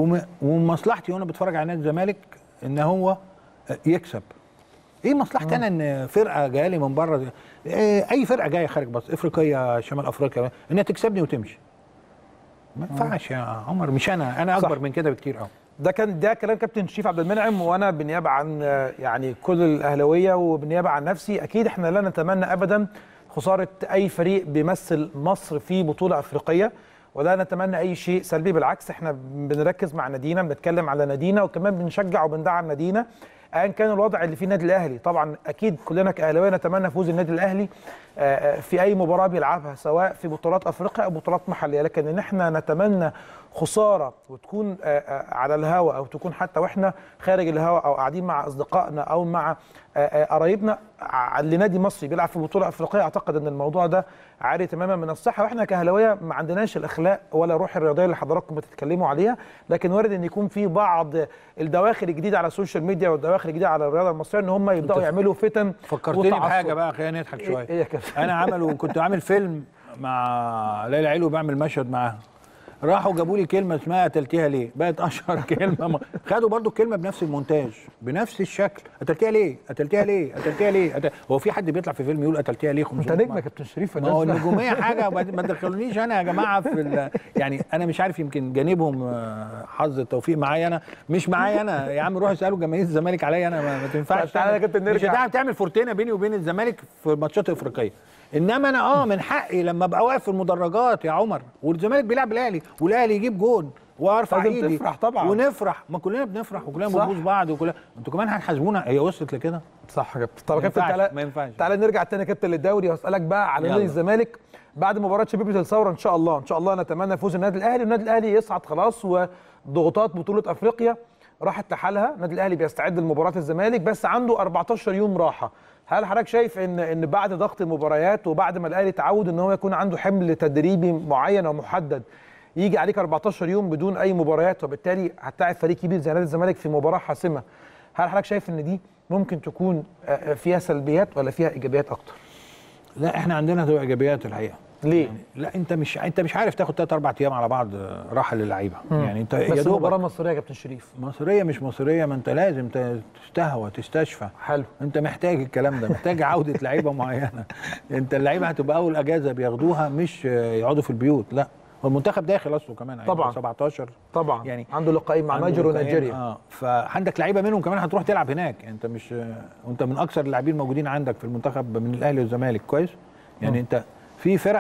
ومصلحتي وانا بتفرج على نادي الزمالك ان هو يكسب. ايه مصلحتي انا ان فرقه جايه لي من بره، اي فرقه جايه خارج مصر افريقيه شمال افريقيا انها تكسبني وتمشي؟ ما ينفعش يا عمر. مش انا انا اكبر صح. من كده بكتير قوي. ده كان ده كلام كابتن شريف عبد المنعم، وانا بالنيابه عن يعني كل الاهلاويه وبالنيابه عن نفسي اكيد احنا لا نتمنى ابدا خساره اي فريق بيمثل مصر في بطوله افريقيه، ولا نتمنى اي شيء سلبي. بالعكس احنا بنركز مع نادينا، بنتكلم على نادينا وكمان بنشجع وبندعم نادينا ايا كان الوضع اللي فيه النادي الاهلي. طبعا اكيد كلنا كاهلاويه نتمنى فوز النادي الاهلي في اي مباراه بيلعبها سواء في بطولات افريقيا او بطولات محليه، لكن ان احنا نتمنى خساره وتكون على الهواء او تكون حتى واحنا خارج الهواء او قاعدين مع اصدقائنا او مع قرايبنا لنادي مصري بيلعب في بطوله افريقيه، اعتقد ان الموضوع ده عاري تماما من الصحه. واحنا كاهلاويه ما عندناش الاخلاق ولا الروح الرياضيه اللي حضراتكم بتتكلموا عليها، لكن وارد ان يكون في بعض الدواخل الجديده على السوشيال ميديا والدواخل الجديده على الرياضه المصريه ان هم يبداوا يعملوا فتن. فكرتني بحاجه بقى خلينا نضحك شويه. إيه إيه انا عملوا كنت عامل فيلم مع ليلى علو بعمل مشهد معاها، راحوا جابوا لي كلمه اسمها قتلتيها ليه؟ بقت اشهر كلمه. خدوا برضو الكلمه بنفس المونتاج بنفس الشكل. قتلتيها ليه؟ قتلتيها ليه؟ قتلتيها ليه؟ قتل... هو في حد بيطلع في فيلم يقول قتلتيها ليه خمسمية؟ انت نجم يا كابتن شريف. ما هو النجوميه حاجه ما تدخلونيش انا يا جماعه في ال... يعني انا مش عارف يمكن جانبهم حظ التوفيق معايا انا مش معايا انا. يا عم روحوا اسالوا جماهير الزمالك عليا انا ما, ما تنفعش. تعالى يا كابتن نرجع. مش هتعرف تعمل فورتينا بيني وبين الزمالك في ماتشات افريقيه، انما انا اه من حقي لما ابقى واقف في المدرجات يا عمر والزمالك بيلعب الاهلي والاهلي يجيب جون وارفع ايدي تفرح طبعا ونفرح. ما كلنا بنفرح وكلنا بنبوس بعض وكلنا انتوا كمان هتحاسبونا. هي وصلت لكده؟ صح يا كابتن. طب يا كابتن تعالى ما ينفعش. تعالى نرجع تاني يا كابتن للدوري واسالك بقى على نادي الزمالك بعد مباراه شبيبه الثوره. ان شاء الله ان شاء الله نتمنى فوز النادي الاهلي والنادي الاهلي يصعد خلاص، وضغوطات بطوله افريقيا راحت لحالها. النادي الاهلي بيستعد لمباراه الزمالك بس عنده أربعتاشر يوم راحه. هل حضرتك شايف ان ان بعد ضغط المباريات وبعد ما الاهلي تعود ان هو يكون عنده حمل تدريبي معين او محدد يجي عليك أربعتاشر يوم بدون اي مباريات وبالتالي هتلاعب فريق كبير زي نادي الزمالك في مباراه حاسمه، هل حضرتك شايف ان دي ممكن تكون فيها سلبيات ولا فيها ايجابيات اكتر؟ لا احنا عندنا تبقى ايجابيات الحقيقه. ليه؟ يعني لا انت مش انت مش عارف تاخد ثلاث اربع ايام على بعض راحه للعيبه. يعني انت بس يا دوب مباراه مصريه يا كابتن شريف. مصريه مش مصريه، ما انت لازم تستهوى تستشفى. حلو. انت محتاج الكلام ده، محتاج عوده لعيبه معينه. انت اللعيبه هتبقى اول اجازه بياخدوها مش يقعدوا في البيوت، لا هو المنتخب داخل اصله كمان طبعا سبعتاشر طبعا يعني عنده لقاءين مع نيجر ونيجيريا. اه فعندك لعيبه منهم كمان هتروح تلعب هناك. انت مش وانت من اكثر اللاعبين الموجودين عندك في المنتخب من الاهلي والزمالك كويس. يعني م. انت في فرق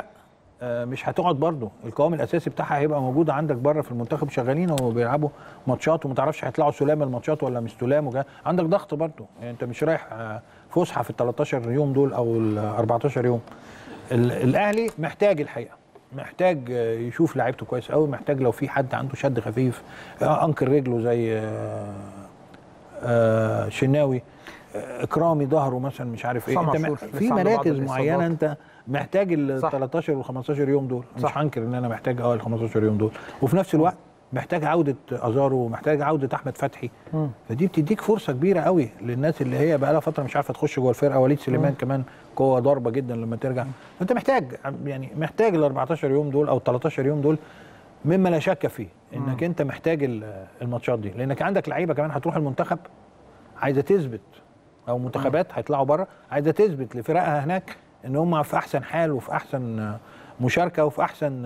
مش هتقعد برضه، القوام الاساسي بتاعها هيبقى موجود عندك بره في المنتخب شغالين وبيلعبوا ماتشات وما تعرفش هيطلعوا سلام الماتشات ولا مش سلام وجا. عندك ضغط برضه. يعني انت مش رايح فسحه في ال تلتاشر يوم دول او ال أربعتاشر يوم. الاهلي محتاج الحقيقه محتاج يشوف لعيبته كويس قوي، محتاج لو في حد عنده شد خفيف انكر رجله زي شناوي، اكرامي ظهره مثلا مش عارف ايه، انت في مراكز معينه انت محتاج ال تلتاشر وال خمستاشر يوم دول. صح. مش هنكر ان انا محتاج اه ال خمستاشر يوم دول، وفي نفس الوقت محتاج عوده ازارو ومحتاج عوده احمد فتحي. م. فدي بتديك فرصه كبيره قوي للناس اللي هي بقى لها فتره مش عارفه تخش جوه الفرقه. وليد سليمان م. كمان قوه ضاربه جدا لما ترجع. فانت محتاج يعني محتاج ال اربعتاشر يوم دول او ال تلتاشر يوم دول، مما لا شك فيه انك م. انت محتاج الماتشات دي، لانك عندك لعيبه كمان هتروح المنتخب عايزه تثبت، او منتخبات هيطلعوا بره عايزه تثبت لفرقها هناك ان هم في احسن حال وفي احسن مشاركه وفي احسن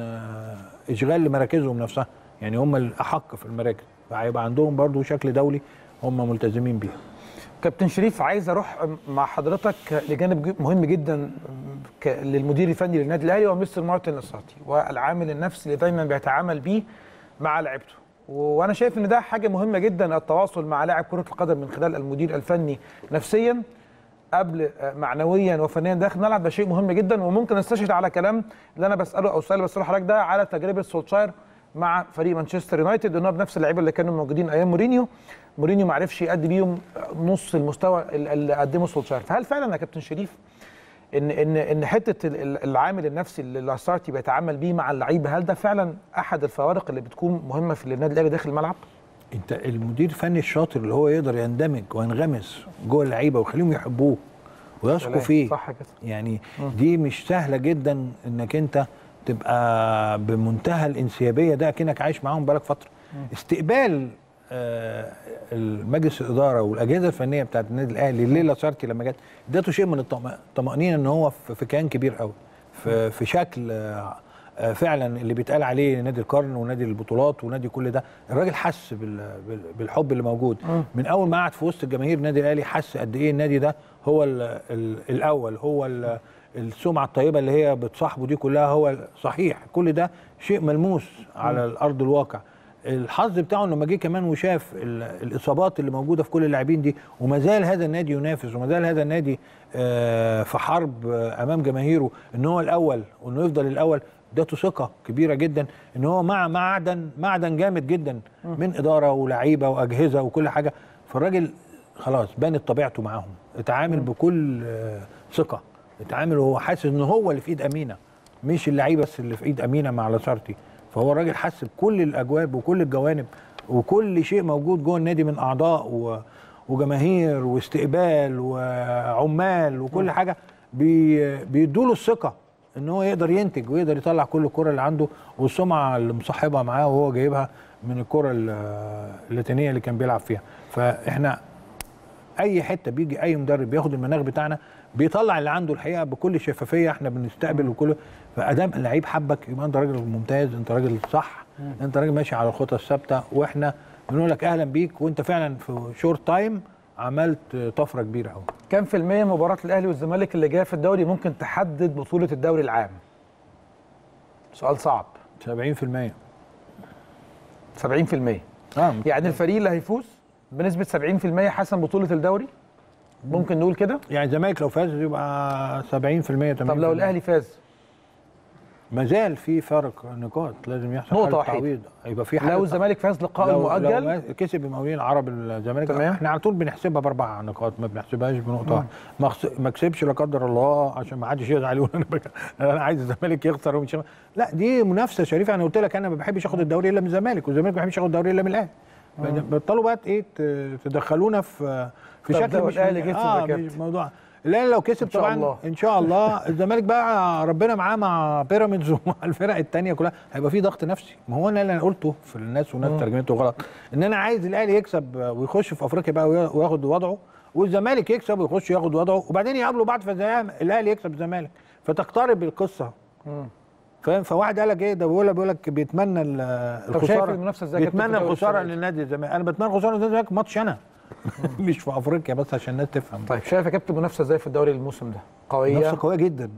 اشغال لمراكزهم نفسها، يعني هم الاحق في المراكز، فهيبقى عندهم برضو شكل دولي هم ملتزمين بيه. كابتن شريف، عايز اروح مع حضرتك لجانب مهم جدا للمدير الفني للنادي الاهلي ومستر مارتن لاسارتي، والعامل النفسي اللي دايما بيتعامل بيه مع لعيبته. وانا شايف ان ده حاجه مهمه جدا، التواصل مع لاعب كره القدم من خلال المدير الفني نفسيا قبل معنويا وفنيا داخل الملعب، ده شيء مهم جدا. وممكن استشهد على كلام اللي انا بساله او السؤال اللي بساله حضرتك ده على تجربه سولشاير مع فريق مانشستر يونايتد، ان هو بنفس اللعيبه اللي كانوا موجودين ايام مورينيو مورينيو ما عرفش يأدي بيهم نص المستوى اللي قدمه سولشاير. فهل فعلا يا كابتن شريف ان ان ان حته العامل النفسي اللي لاسارتي بيتعامل بيه مع اللعيبه، هل ده فعلا احد الفوارق اللي بتكون مهمه في النادي الاهلي داخل الملعب؟ انت المدير الفني الشاطر اللي هو يقدر يندمج وينغمس جوه اللعيبه ويخليهم يحبوه ويثقوا فيه، صح كده. يعني م. دي مش سهله جدا انك انت تبقى بمنتهى الانسيابيه، ده كأنك عايش معاهم بقالك فتره. م. استقبال آه المجلس الاداره والاجهزه الفنيه بتاعت النادي الاهلي اللي لاسارتي لما جت ادته شيء من الطمانينه ان هو في كيان كبير قوي، في, في شكل آه فعلا اللي بيتقال عليه نادي القرن ونادي البطولات ونادي كل ده. الراجل حس بالحب اللي موجود م. من اول ما قعد في وسط الجماهير النادي الاهلي، حس قد ايه النادي ده هو ال ال الاول، هو ال السمعه الطيبه اللي هي بتصاحبه دي كلها هو صحيح. كل ده شيء ملموس على الارض الواقع. الحظ بتاعه انه لما جه كمان وشاف الاصابات اللي موجوده في كل اللاعبين دي، وما زال هذا النادي ينافس، وما زال هذا النادي في حرب امام جماهيره ان هو الاول وانه يفضل الاول، ادته ثقه كبيره جدا ان هو مع معدن معدن جامد جدا من اداره ولاعيبه واجهزه وكل حاجه. فالراجل خلاص بانت طبيعته معاهم، اتعامل بكل ثقه، اتعامل وهو حاسس ان هو اللي في ايد امينه، مش اللعيبه بس اللي في ايد امينه مع لاسارتي. فهو الراجل حس بكل الاجواب وكل الجوانب وكل شيء موجود جوه النادي من اعضاء وجماهير واستقبال وعمال وكل حاجه، بيدوا له الثقه ان هو يقدر ينتج ويقدر يطلع كل الكره اللي عنده، والسمعه اللي مصاحبها معاه وهو جايبها من الكره اللاتينيه اللي كان بيلعب فيها. فاحنا اي حته بيجي اي مدرب بياخد المناخ بتاعنا بيطلع اللي عنده الحقيقه بكل شفافيه، احنا بنستقبل وكل. فادام اللعيب حبك يبقى انت راجل ممتاز، انت راجل صح، انت راجل ماشي على الخطى الثابته، واحنا بنقول لك اهلا بيك، وانت فعلا في شورت تايم عملت طفره كبيره قوي. كم في المية مباراه الاهلي والزمالك اللي جايه في الدوري ممكن تحدد بطوله الدوري العام؟ سؤال صعب. سبعين في المية. سبعين في المية. اه يعني الفريق اللي هيفوز بنسبه سبعين في المية حسم بطوله الدوري، ممكن نقول كده؟ يعني الزمالك لو فاز يبقى سبعين في المية. طب لو الاهلي فاز؟ ما زال في فرق نقاط، لازم يحصل نقطه واحده. يبقى في حاله. لو الزمالك فاز لقاء مؤجل لو كسب المقاولين العرب الزمالك، احنا على طول بنحسبها باربع نقاط، ما بنحسبهاش بنقطه واحده. ما كسبش لا قدر الله عشان ما حدش يزعل يقول انا بك... انا عايز الزمالك يخسر ومش، لا دي منافسه شريفه. انا قلت لك انا ما بحبش اخد الدوري الا من الزمالك، والزمالك ما بيحبش ياخد الدوري الا من الاهلي. بطلوا بقى ايه تدخلونا في في شكل مش اه مش موضوع. لا لو كسب طبعا الله. ان شاء الله الزمالك بقى ربنا معاه مع بيراميدز ومع الفرق الثانيه كلها، هيبقى في ضغط نفسي. ما هو انا اللي انا قلته في الناس والناس ترجمته غلط، ان انا عايز الاهلي يكسب ويخش في افريقيا بقى وياخد وضعه، والزمالك يكسب ويخش ياخد وضعه، وبعدين يقابلوا بعض في الزمالك الاهلي يكسب الزمالك، فتقترب القصه. فاهم؟ فواحد قال لك ايه ده، بيقول لك بيقول لك بيتمنى الخساره، بيتمنى الخساره للنادي الزمالك. انا بتمنى الخساره للنادي الزمالك ماتش انا مش في افريقيا بس عشان الناس تفهم. طيب شايف يا كابتن المنافسه ازاي في الدوري الموسم ده؟ قويه؟ منافسه قويه جدا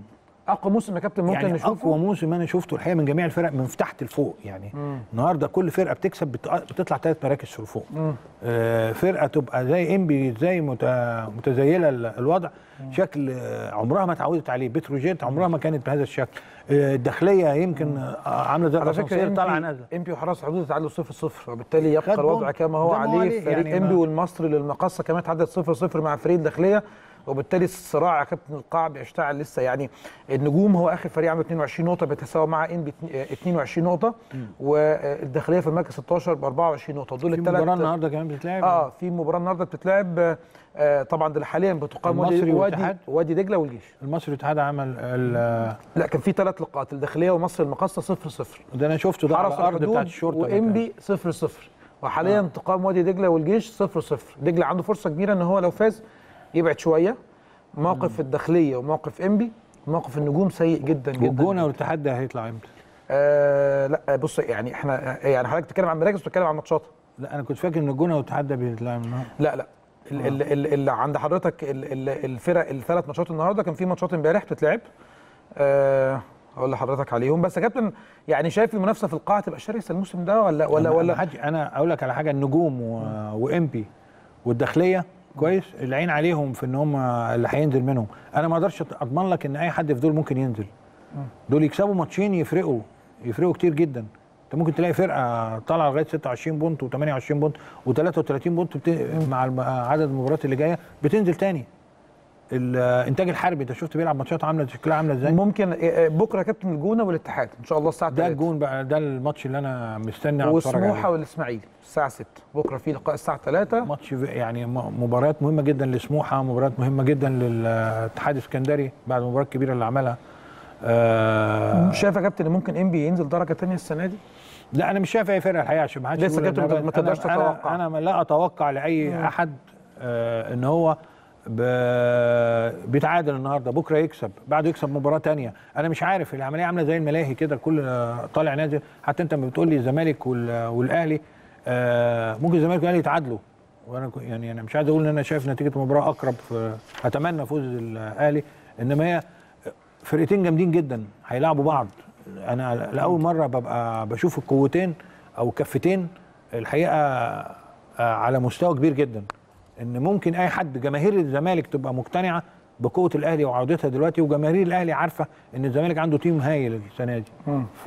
اقوى موسم يا كابتن ممكن يعني نشوفه. اقوى موسم انا شفته الحقيقه من جميع الفرق من تحت لفوق يعني. مم. النهارده كل فرقه بتكسب بتطلع ثلاث مراكز لفوق. آه فرقه تبقى زي انبي زي متزيله الوضع. مم. شكل عمرها ما اتعودت عليه. بتروجيت عمرها ما كانت بهذا الشكل. آه الداخليه يمكن عامله زي الاسانسير طالعه نازله. انبي وحرس الحدود تعادلوا صفر صفر وبالتالي يبقى الوضع كما هو عليه. فريق يعني انبي والمصري للمقصه كمان تعادل صفر صفر مع فريق الداخليه، وبالتالي الصراع يا كابتن القاع بيشتعل لسه. يعني النجوم هو اخر فريق عامل اثنين وعشرين نقطه بيتساوى مع انبي اثنين وعشرين نقطه، والداخليه في المركز ستاشر ب أربعة وعشرين نقطه. دول الثلاث. في مباراه النهارده كمان بتتلعب. اه في مباراه النهارده بتتلعب. آه طبعا دول حاليا بتقام وادي وادي, وادي دجله والجيش. المصري والاتحاد عمل لا كان في ثلاث لقاءات، الداخليه ومصر المقاصه صفر صفر. ده انا شفته ده على الارض بتاعت الشرطه. وانبي صفر صفر. وحاليا آه. تقام وادي دجله والجيش صفر صفر. دجله عنده فرصه كبيره ان هو لو فاز يبعد شويه. موقف الداخليه وموقف انبي، موقف النجوم سيء جدا جدا. والجونه والاتحاد ده هيطلع امتى؟ آه لا بص يعني احنا يعني حضرتك بتتكلم عن مراكز وبتتكلم عن ماتشات. لا انا كنت فاكر ان الجونه والاتحاد ده بيطلع النهارده. لا لا اللي عند حضرتك الفرق الثلاث ماتشات النهارده كان في ماتشات امبارح بتتلعب. أه هقول لحضرتك عليهم. بس يا كابتن يعني شايف المنافسه في القاعه تبقى شرسه الموسم ده ولا ولا ولا حاجة انا اقول لك على حاجه. النجوم وامبي والداخليه كويس العين عليهم في ان هم اللي هينزل منهم. انا ما اقدرش اضمن لك ان اي حد في دول ممكن ينزل. دول يكسبوا ماتشين يفرقوا يفرقوا كتير جدا. انت ممكن تلاقي فرقه طالعه لغايه ستة وعشرين بونت وثمانية وعشرين بونت وثلاثة وثلاثين بونت بت... مع عدد المباريات اللي جايه بتنزل تاني. الانتاج الحربي انت شفت بيلعب ماتشات عامله شكلها عامله ازاي. ممكن بكره يا كابتن الجونه والاتحاد ان شاء الله الساعه ده الجون بقى ده الماتش اللي انا مستني اتفرج عليه. وسموحه والاسماعيلي الساعه ستة بكره في لقاء الساعه ثلاثة. ماتش يعني مباريات مهمه جدا لسموحه، مباريات مهمه جدا للاتحاد السكندري بعد المباراه الكبيره اللي عملها. آه شايف يا كابتن ممكن انبي ينزل درجه ثانيه السنه دي؟ لا انا مش شايف اي فرقه الحقيقه عشان ما حدش لسه كابتن ما تقدرش تتوقع. انا, أنا لا اتوقع لاي مم. احد آه ان هو بيتعادل النهارده بكره يكسب بعده يكسب مباراه ثانيه. انا مش عارف العمليه عامله زي الملاهي كده الكل طالع نازل. حتى انت لما بتقول لي الزمالك والاهلي آه ممكن الزمالك والاهلي يتعادلوا وانا يعني انا مش عايز اقول ان انا شايف نتيجه المباراه اقرب. اتمنى فوز الاهلي انما هي فرقتين جامدين جدا هيلعبوا بعض. انا لاول مره ببقى بشوف القوتين او كفتين الحقيقه على مستوى كبير جدا. ان ممكن اي حد جماهير الزمالك تبقى مقتنعه بقوه الاهلي وعودتها دلوقتي، وجماهير الاهلي عارفه ان الزمالك عنده تيم هايل السنه دي. ف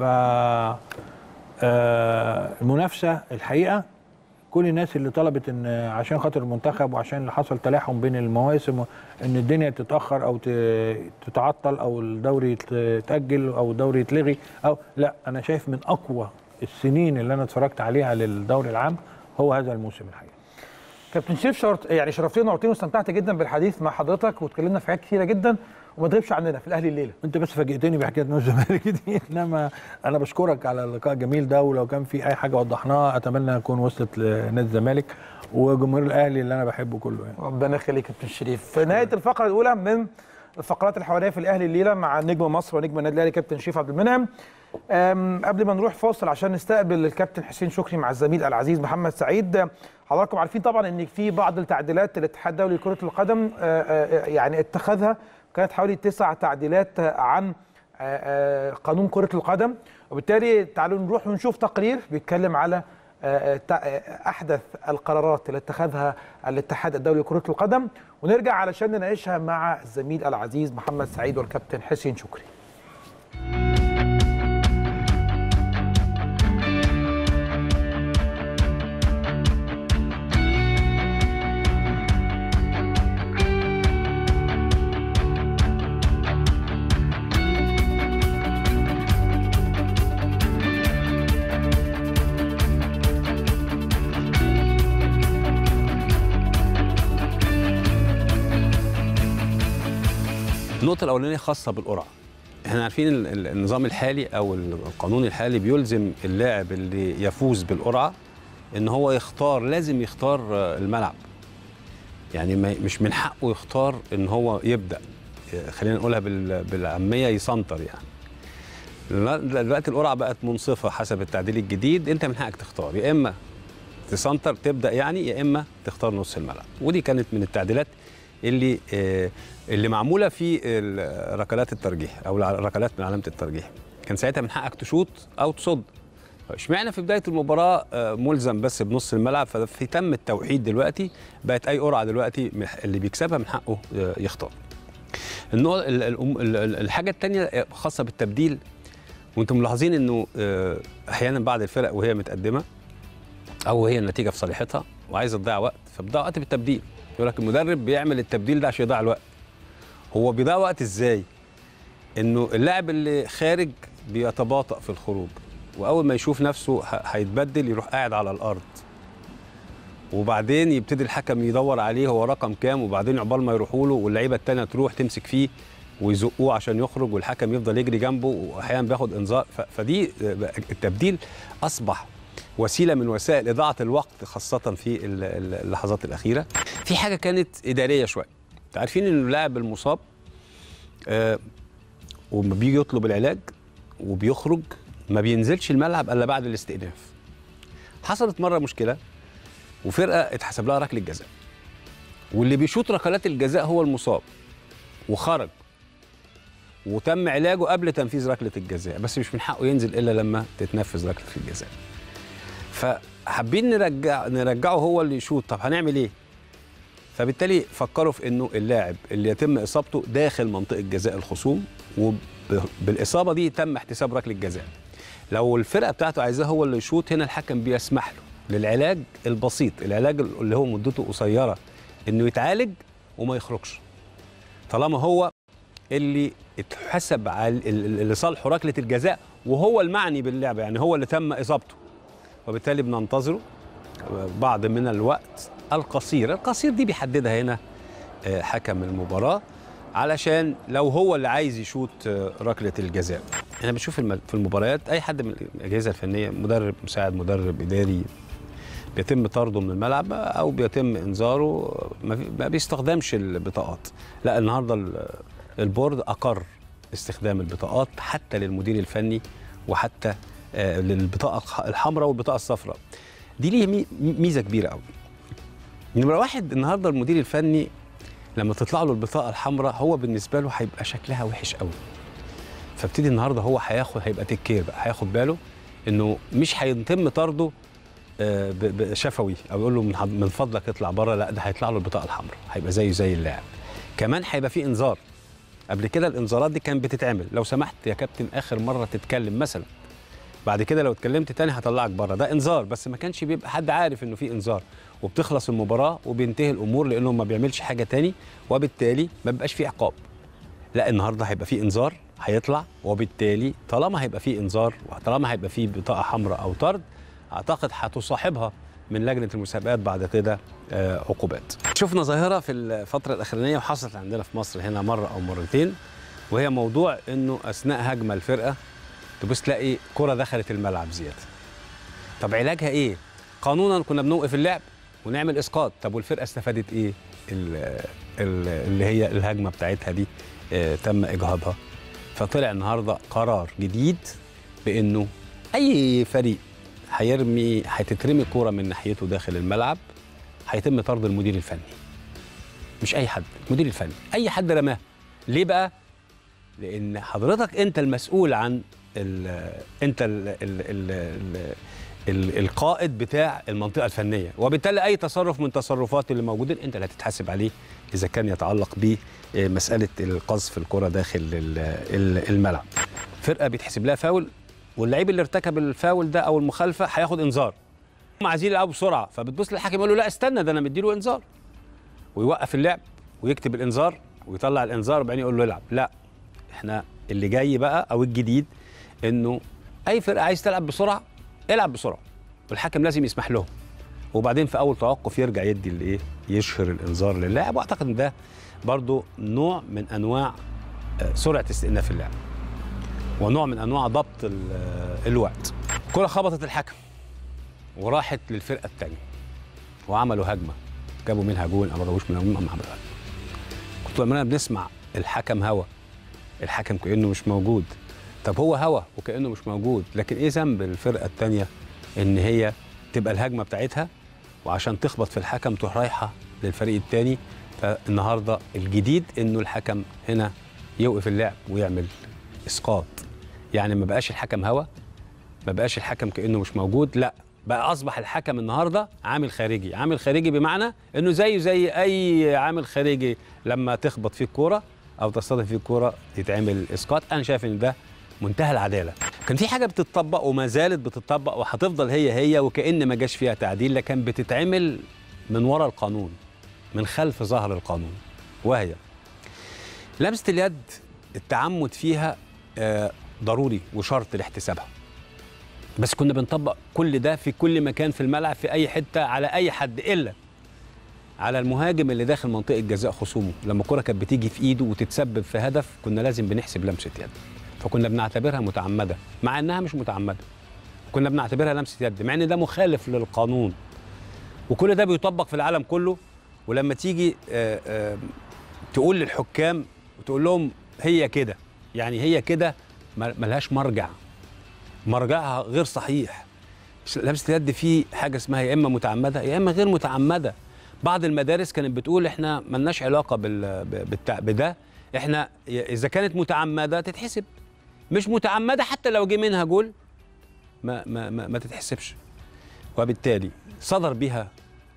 المنافسه الحقيقه كل الناس اللي طلبت ان عشان خاطر المنتخب وعشان اللي حصل تلاحم بين المواسم ان الدنيا تتاخر او تتعطل او الدوري يتاجل او الدوري يتلغي او لا، انا شايف من اقوى السنين اللي انا اتفرجت عليها للدوري العام هو هذا الموسم الحقيقه. كابتن شريف شرط يعني شرفتني ونورتني واستمتعت جدا بالحديث مع حضرتك واتكلمنا في حاجات كثيره جدا وما تغيبش عننا في الاهلي الليله. انت بس فاجئتني بحكايه نادي الزمالك دي. انما انا بشكرك على اللقاء الجميل ده، ولو كان في اي حاجه وضحناها اتمنى تكون وصلت لنادي الزمالك وجمهور الاهلي اللي انا بحبه كله يعني. ربنا يخليك يا كابتن شريف. في نهايه الفقره الاولى من الفقرات الحواريه في الاهلي الليله مع نجم مصر ونجم النادي الاهلي كابتن شريف عبد المنعم. قبل ما نروح فاصل عشان نستقبل الكابتن حسين شكري مع الزميل العزيز محمد سعيد، حضراتكم عارفين طبعا ان في بعض التعديلات الاتحاد الدولي لكره القدم يعني اتخذها، كانت حوالي تسع تعديلات عن قانون كره القدم، وبالتالي تعالوا نروح ونشوف تقرير بيتكلم على احدث القرارات اللي اتخذها الاتحاد الدولي لكره القدم، ونرجع علشان نناقشها مع الزميل العزيز محمد سعيد والكابتن حسين شكري. النقطة الأولانية خاصة بالقرعة. احنا عارفين النظام الحالي أو القانون الحالي بيلزم اللاعب اللي يفوز بالقرعة إن هو يختار، لازم يختار الملعب. يعني مش من حقه يختار إن هو يبدأ، خلينا نقولها بالعامية يسنطر يعني. دلوقتي القرعة بقت منصفة حسب التعديل الجديد، أنت من حقك تختار، يا إما تسنطر تبدأ يعني، يا إما تختار نص الملعب. ودي كانت من التعديلات اللي آه اللي معموله في ركلات الترجيح او ركلات من علامه الترجيح. كان ساعتها من حقك تشوط او تصد. اشمعنى في بدايه المباراه ملزم بس بنص الملعب؟ ففي تم التوحيد دلوقتي، بقت اي قرعه دلوقتي اللي بيكسبها من حقه يختار. الحاجه الثانيه خاصه بالتبديل، وانتم ملاحظين انه احيانا بعض الفرق وهي متقدمه او هي النتيجه في صالحتها وعايزه تضيع وقت، فبتضيع وقت بالتبديل. يقول لك المدرب بيعمل التبديل ده عشان يضيع الوقت. هو بيضيع وقت ازاي؟ انه اللاعب اللي خارج بيتباطأ في الخروج، واول ما يشوف نفسه هيتبدل يروح قاعد على الارض، وبعدين يبتدي الحكم يدور عليه هو رقم كام، وبعدين عقبال ما يروحوا له واللعيبه الثانيه تروح تمسك فيه ويزقوه عشان يخرج، والحكم يفضل يجري جنبه واحيانا بياخد انذار. فدي التبديل اصبح وسيله من وسائل اضاعه الوقت، خاصه في اللحظات الاخيره. في حاجه كانت اداريه شويه. عارفين ان اللاعب المصاب آه وما بيجي يطلب العلاج وبيخرج ما بينزلش الملعب الا بعد الاستئناف. حصلت مره مشكله وفرقه اتحسب لها ركله جزاء، واللي بيشوط ركلات الجزاء هو المصاب وخرج وتم علاجه قبل تنفيذ ركله الجزاء، بس مش من حقه ينزل الا لما تتنفذ ركله الجزاء. فحابين نرجع نرجعه هو اللي يشوط. طب هنعمل ايه؟ فبالتالي فكروا في انه اللاعب اللي يتم اصابته داخل منطقه جزاء الخصوم وبالاصابه دي تم احتساب ركله جزاء. لو الفرقه بتاعته عايزاه هو اللي يشوط، هنا الحكم بيسمح له للعلاج البسيط، العلاج اللي هو مدته قصيره، انه يتعالج وما يخرجش، طالما هو اللي اتحسب على اللي صالحه ركله الجزاء وهو المعني باللعبه، يعني هو اللي تم اصابته. وبالتالي بننتظره بعض من الوقت القصير، القصير دي بيحددها هنا حكم المباراه، علشان لو هو اللي عايز يشوط ركله الجزاء. احنا بنشوف في المباريات اي حد من الاجهزه الفنيه، مدرب مساعد مدرب اداري، بيتم طرده من الملعب او بيتم انذاره، ما بيستخدمش البطاقات. لا، النهارده البورد اقر استخدام البطاقات حتى للمدير الفني وحتى للبطاقه الحمراء والبطاقه الصفراء. دي ليه ميزه كبيره قوي. نمره واحد، النهارده المدير الفني لما تطلع له البطاقه الحمراء هو بالنسبه له هيبقى شكلها وحش قوي. فابتدي النهارده هو هياخد هيبقى تكير بقى، هياخد باله انه مش هيتم طرده شفوي او يقول له من فضلك اطلع بره، لا ده هيطلع له البطاقه الحمراء، هيبقى زيه زي اللاعب. كمان هيبقى فيه انذار. قبل كده الانذارات دي كانت بتتعمل، لو سمحت يا كابتن اخر مره تتكلم مثلا، بعد كده لو اتكلمت تاني هطلعك بره، ده انذار. بس ما كانش بيبقى حد عارف انه في انذار، وبتخلص المباراه وبينتهي الامور لانه ما بيعملش حاجه تاني، وبالتالي ما بيبقاش فيه عقاب. لا، النهارده هيبقى فيه انذار هيطلع، وبالتالي طالما هيبقى فيه انذار وطالما هيبقى فيه بطاقه حمراء او طرد، اعتقد هتصاحبها من لجنه المسابقات بعد كده عقوبات. شفنا ظاهره في الفتره الاخرانيه وحصلت عندنا في مصر هنا مره او مرتين، وهي موضوع انه اثناء هجمه الفرقه تبص تلاقي كره دخلت الملعب زياده. طب علاجها ايه؟ قانونا كنا بنوقف اللعب ونعمل اسقاط. طب والفرقه استفادت ايه؟ اللي هي الهجمه بتاعتها دي اه تم اجهاضها. فطلع النهارده قرار جديد بانه اي فريق هيرمي هتترمي كوره من ناحيته داخل الملعب هيتم طرد المدير الفني. مش اي حد، المدير الفني، اي حد رماه. ليه بقى؟ لان حضرتك انت المسؤول عن ال انت ال ال ال ال ال القائد بتاع المنطقه الفنيه، وبالتالي اي تصرف من تصرفات اللي موجودين انت اللي هتتحاسب عليه اذا كان يتعلق بمساله القذف الكره داخل الملعب. فرقه بيتحسب لها فاول، واللعيب اللي ارتكب الفاول ده او المخالفه هياخد انذار. هم عايزين يلعبوا بسرعه، فبتبص للحكم يقول له لا استنى ده انا مديله انذار، ويوقف اللعب ويكتب الانذار ويطلع الانذار وبعدين يقول له العب. لا، احنا اللي جاي بقى او الجديد انه اي فرقه عايز تلعب بسرعه العب بسرعه، والحكم لازم يسمح لهم، وبعدين في اول توقف يرجع يدي الايه يشهر الانذار للاعب. واعتقد ان ده برضو نوع من انواع سرعه استئناف اللعب ونوع من انواع ضبط الوقت. الكره خبطت الحكم وراحت للفرقه الثانيه وعملوا هجمه، جابوا منها جون او ما جابوش منها جون، ما عملوا هجمه. كنت لما بنسمع الحكم هوا، الحكم كانه مش موجود. طب هو هوا وكانه مش موجود، لكن ايه ذنب الفرقه الثانيه ان هي تبقى الهجمه بتاعتها وعشان تخبط في الحكم تروح رايحه للفريق الثاني فالنهارده الجديد انه الحكم هنا يوقف اللعب ويعمل اسقاط. يعني ما بقاش الحكم هوا، ما بقاش الحكم كانه مش موجود، لا بقى اصبح الحكم النهارده عامل خارجي. عامل خارجي بمعنى انه زيه زي اي عامل خارجي لما تخبط فيه الكوره او تصطدم فيه الكوره يتعمل اسقاط. انا شايف ان ده منتهى العداله. كان في حاجه بتطبق وما زالت بتطبق وهتفضل هي هي وكأن ما جاش فيها تعديل، لكن بتتعمل من وراء القانون، من خلف ظهر القانون، وهي لمسه اليد التعمد فيها آه ضروري وشرط لاحتسابها. بس كنا بنطبق كل ده في كل مكان في الملعب في اي حته على اي حد الا على المهاجم اللي داخل منطقه جزاء خصومه. لما الكره كانت بتيجي في ايده وتتسبب في هدف كنا لازم بنحسب لمسه يد، فكنا بنعتبرها متعمده مع انها مش متعمده. كنا بنعتبرها لمسه يد مع ان ده مخالف للقانون، وكل ده بيطبق في العالم كله. ولما تيجي آآ آآ تقول للحكام وتقول لهم هي كده، يعني هي كده ملهاش مرجع، مرجعها غير صحيح. لمسه اليد في حاجه اسمها يا اما متعمده يا اما غير متعمده. بعض المدارس كانت بتقول احنا ملناش علاقه بال بده، احنا اذا كانت متعمده تتحسب، مش متعمده حتى لو جه منها جول ما ما ما, ما تتحسبش. وبالتالي صدر بها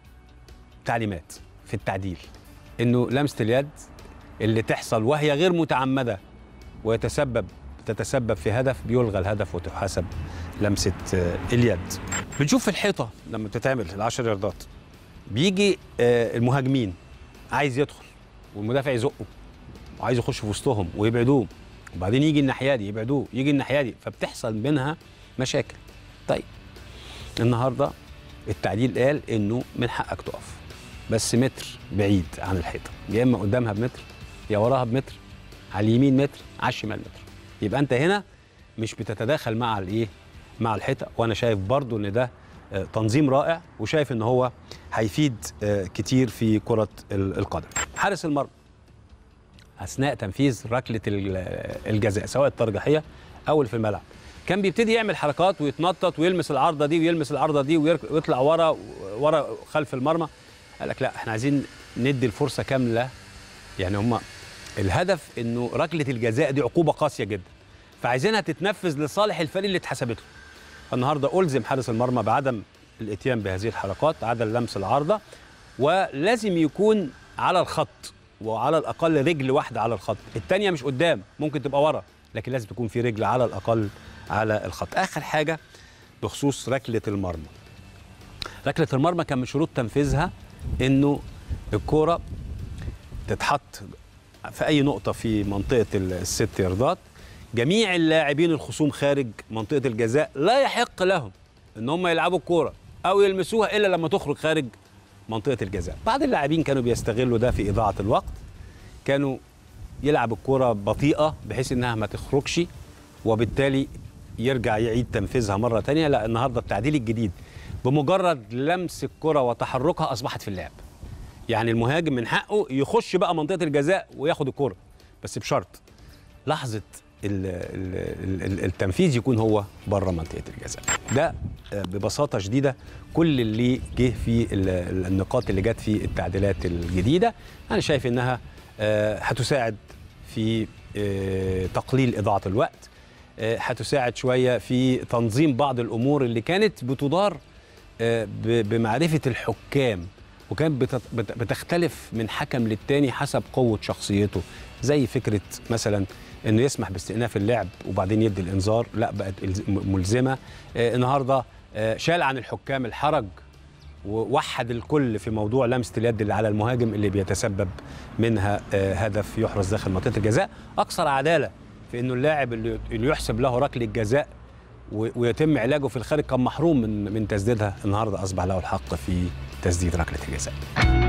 تعليمات في التعديل انه لمسه اليد اللي تحصل وهي غير متعمده ويتسبب تتسبب في هدف بيلغى الهدف وتحاسب لمسه اليد. بنشوف في الحيطه لما بتتعمل العشر ياردات بيجي المهاجمين عايز يدخل والمدافع يزقه وعايز يخش في وسطهم ويبعدوه، وبعدين يجي الناحيه دي يبعدوه، يجي الناحيه دي، فبتحصل منها مشاكل. طيب النهارده التعديل قال انه من حقك تقف بس متر بعيد عن الحيطه، يا اما قدامها بمتر يا وراها بمتر، على اليمين متر على الشمال متر. يبقى انت هنا مش بتتداخل مع الايه؟ مع الحيطه. وانا شايف برضو ان ده تنظيم رائع، وشايف ان هو هيفيد كتير في كره القدم. حارس المرمى اثناء تنفيذ ركله الجزاء سواء الترجيحيه او اللي في الملعب كان بيبتدي يعمل حركات ويتنطط ويلمس العارضه دي ويلمس العارضه دي ويطلع ورا ورا خلف المرمى. قال لك لا احنا عايزين ندي الفرصه كامله. يعني هم الهدف انه ركله الجزاء دي عقوبه قاسيه جدا، فعايزينها تتنفذ لصالح الفريق اللي اتحسبت له. النهارده الزم حارس المرمى بعدم الاتيان بهذه الحركات، عدم لمس العارضه، ولازم يكون على الخط وعلى الاقل رجل واحده على الخط، الثانيه مش قدام ممكن تبقى ورا، لكن لازم تكون في رجل على الاقل على الخط. اخر حاجه بخصوص ركله المرمى. ركله المرمى كان من شروط تنفيذها انه الكوره تتحط في اي نقطه في منطقه الست ياردات، جميع اللاعبين الخصوم خارج منطقه الجزاء لا يحق لهم ان هم يلعبوا الكوره او يلمسوها الا لما تخرج خارج منطقه الجزاء. بعض اللاعبين كانوا بيستغلوا ده في اضاعه الوقت، كانوا يلعب الكوره بطيئه بحيث انها ما تخرجش وبالتالي يرجع يعيد تنفيذها مره ثانيه. لا النهارده التعديل الجديد بمجرد لمس الكره وتحركها اصبحت في اللعب. يعني المهاجم من حقه يخش بقى منطقه الجزاء وياخد الكره، بس بشرط لحظه التنفيذ يكون هو بره منطقه الجزاء. ده ببساطه شديده كل اللي جه في النقاط اللي جت في التعديلات الجديده. انا شايف انها هتساعد في تقليل اضاعه الوقت، هتساعد شويه في تنظيم بعض الامور اللي كانت بتدار بمعرفه الحكام وكانت بتختلف من حكم للتاني حسب قوه شخصيته، زي فكره مثلا انه يسمح باستئناف اللعب وبعدين يدي الانذار، لا بقت ملزمه. النهارده شال عن الحكام الحرج ووحد الكل في موضوع لمسه اليد اللي على المهاجم اللي بيتسبب منها هدف يحرز داخل منطقه الجزاء. اكثر عداله في انه اللاعب اللي يحسب له ركله جزاء ويتم علاجه في الخارج كان محروم من من تسديدها، النهارده اصبح له الحق في تسديد ركله الجزاء.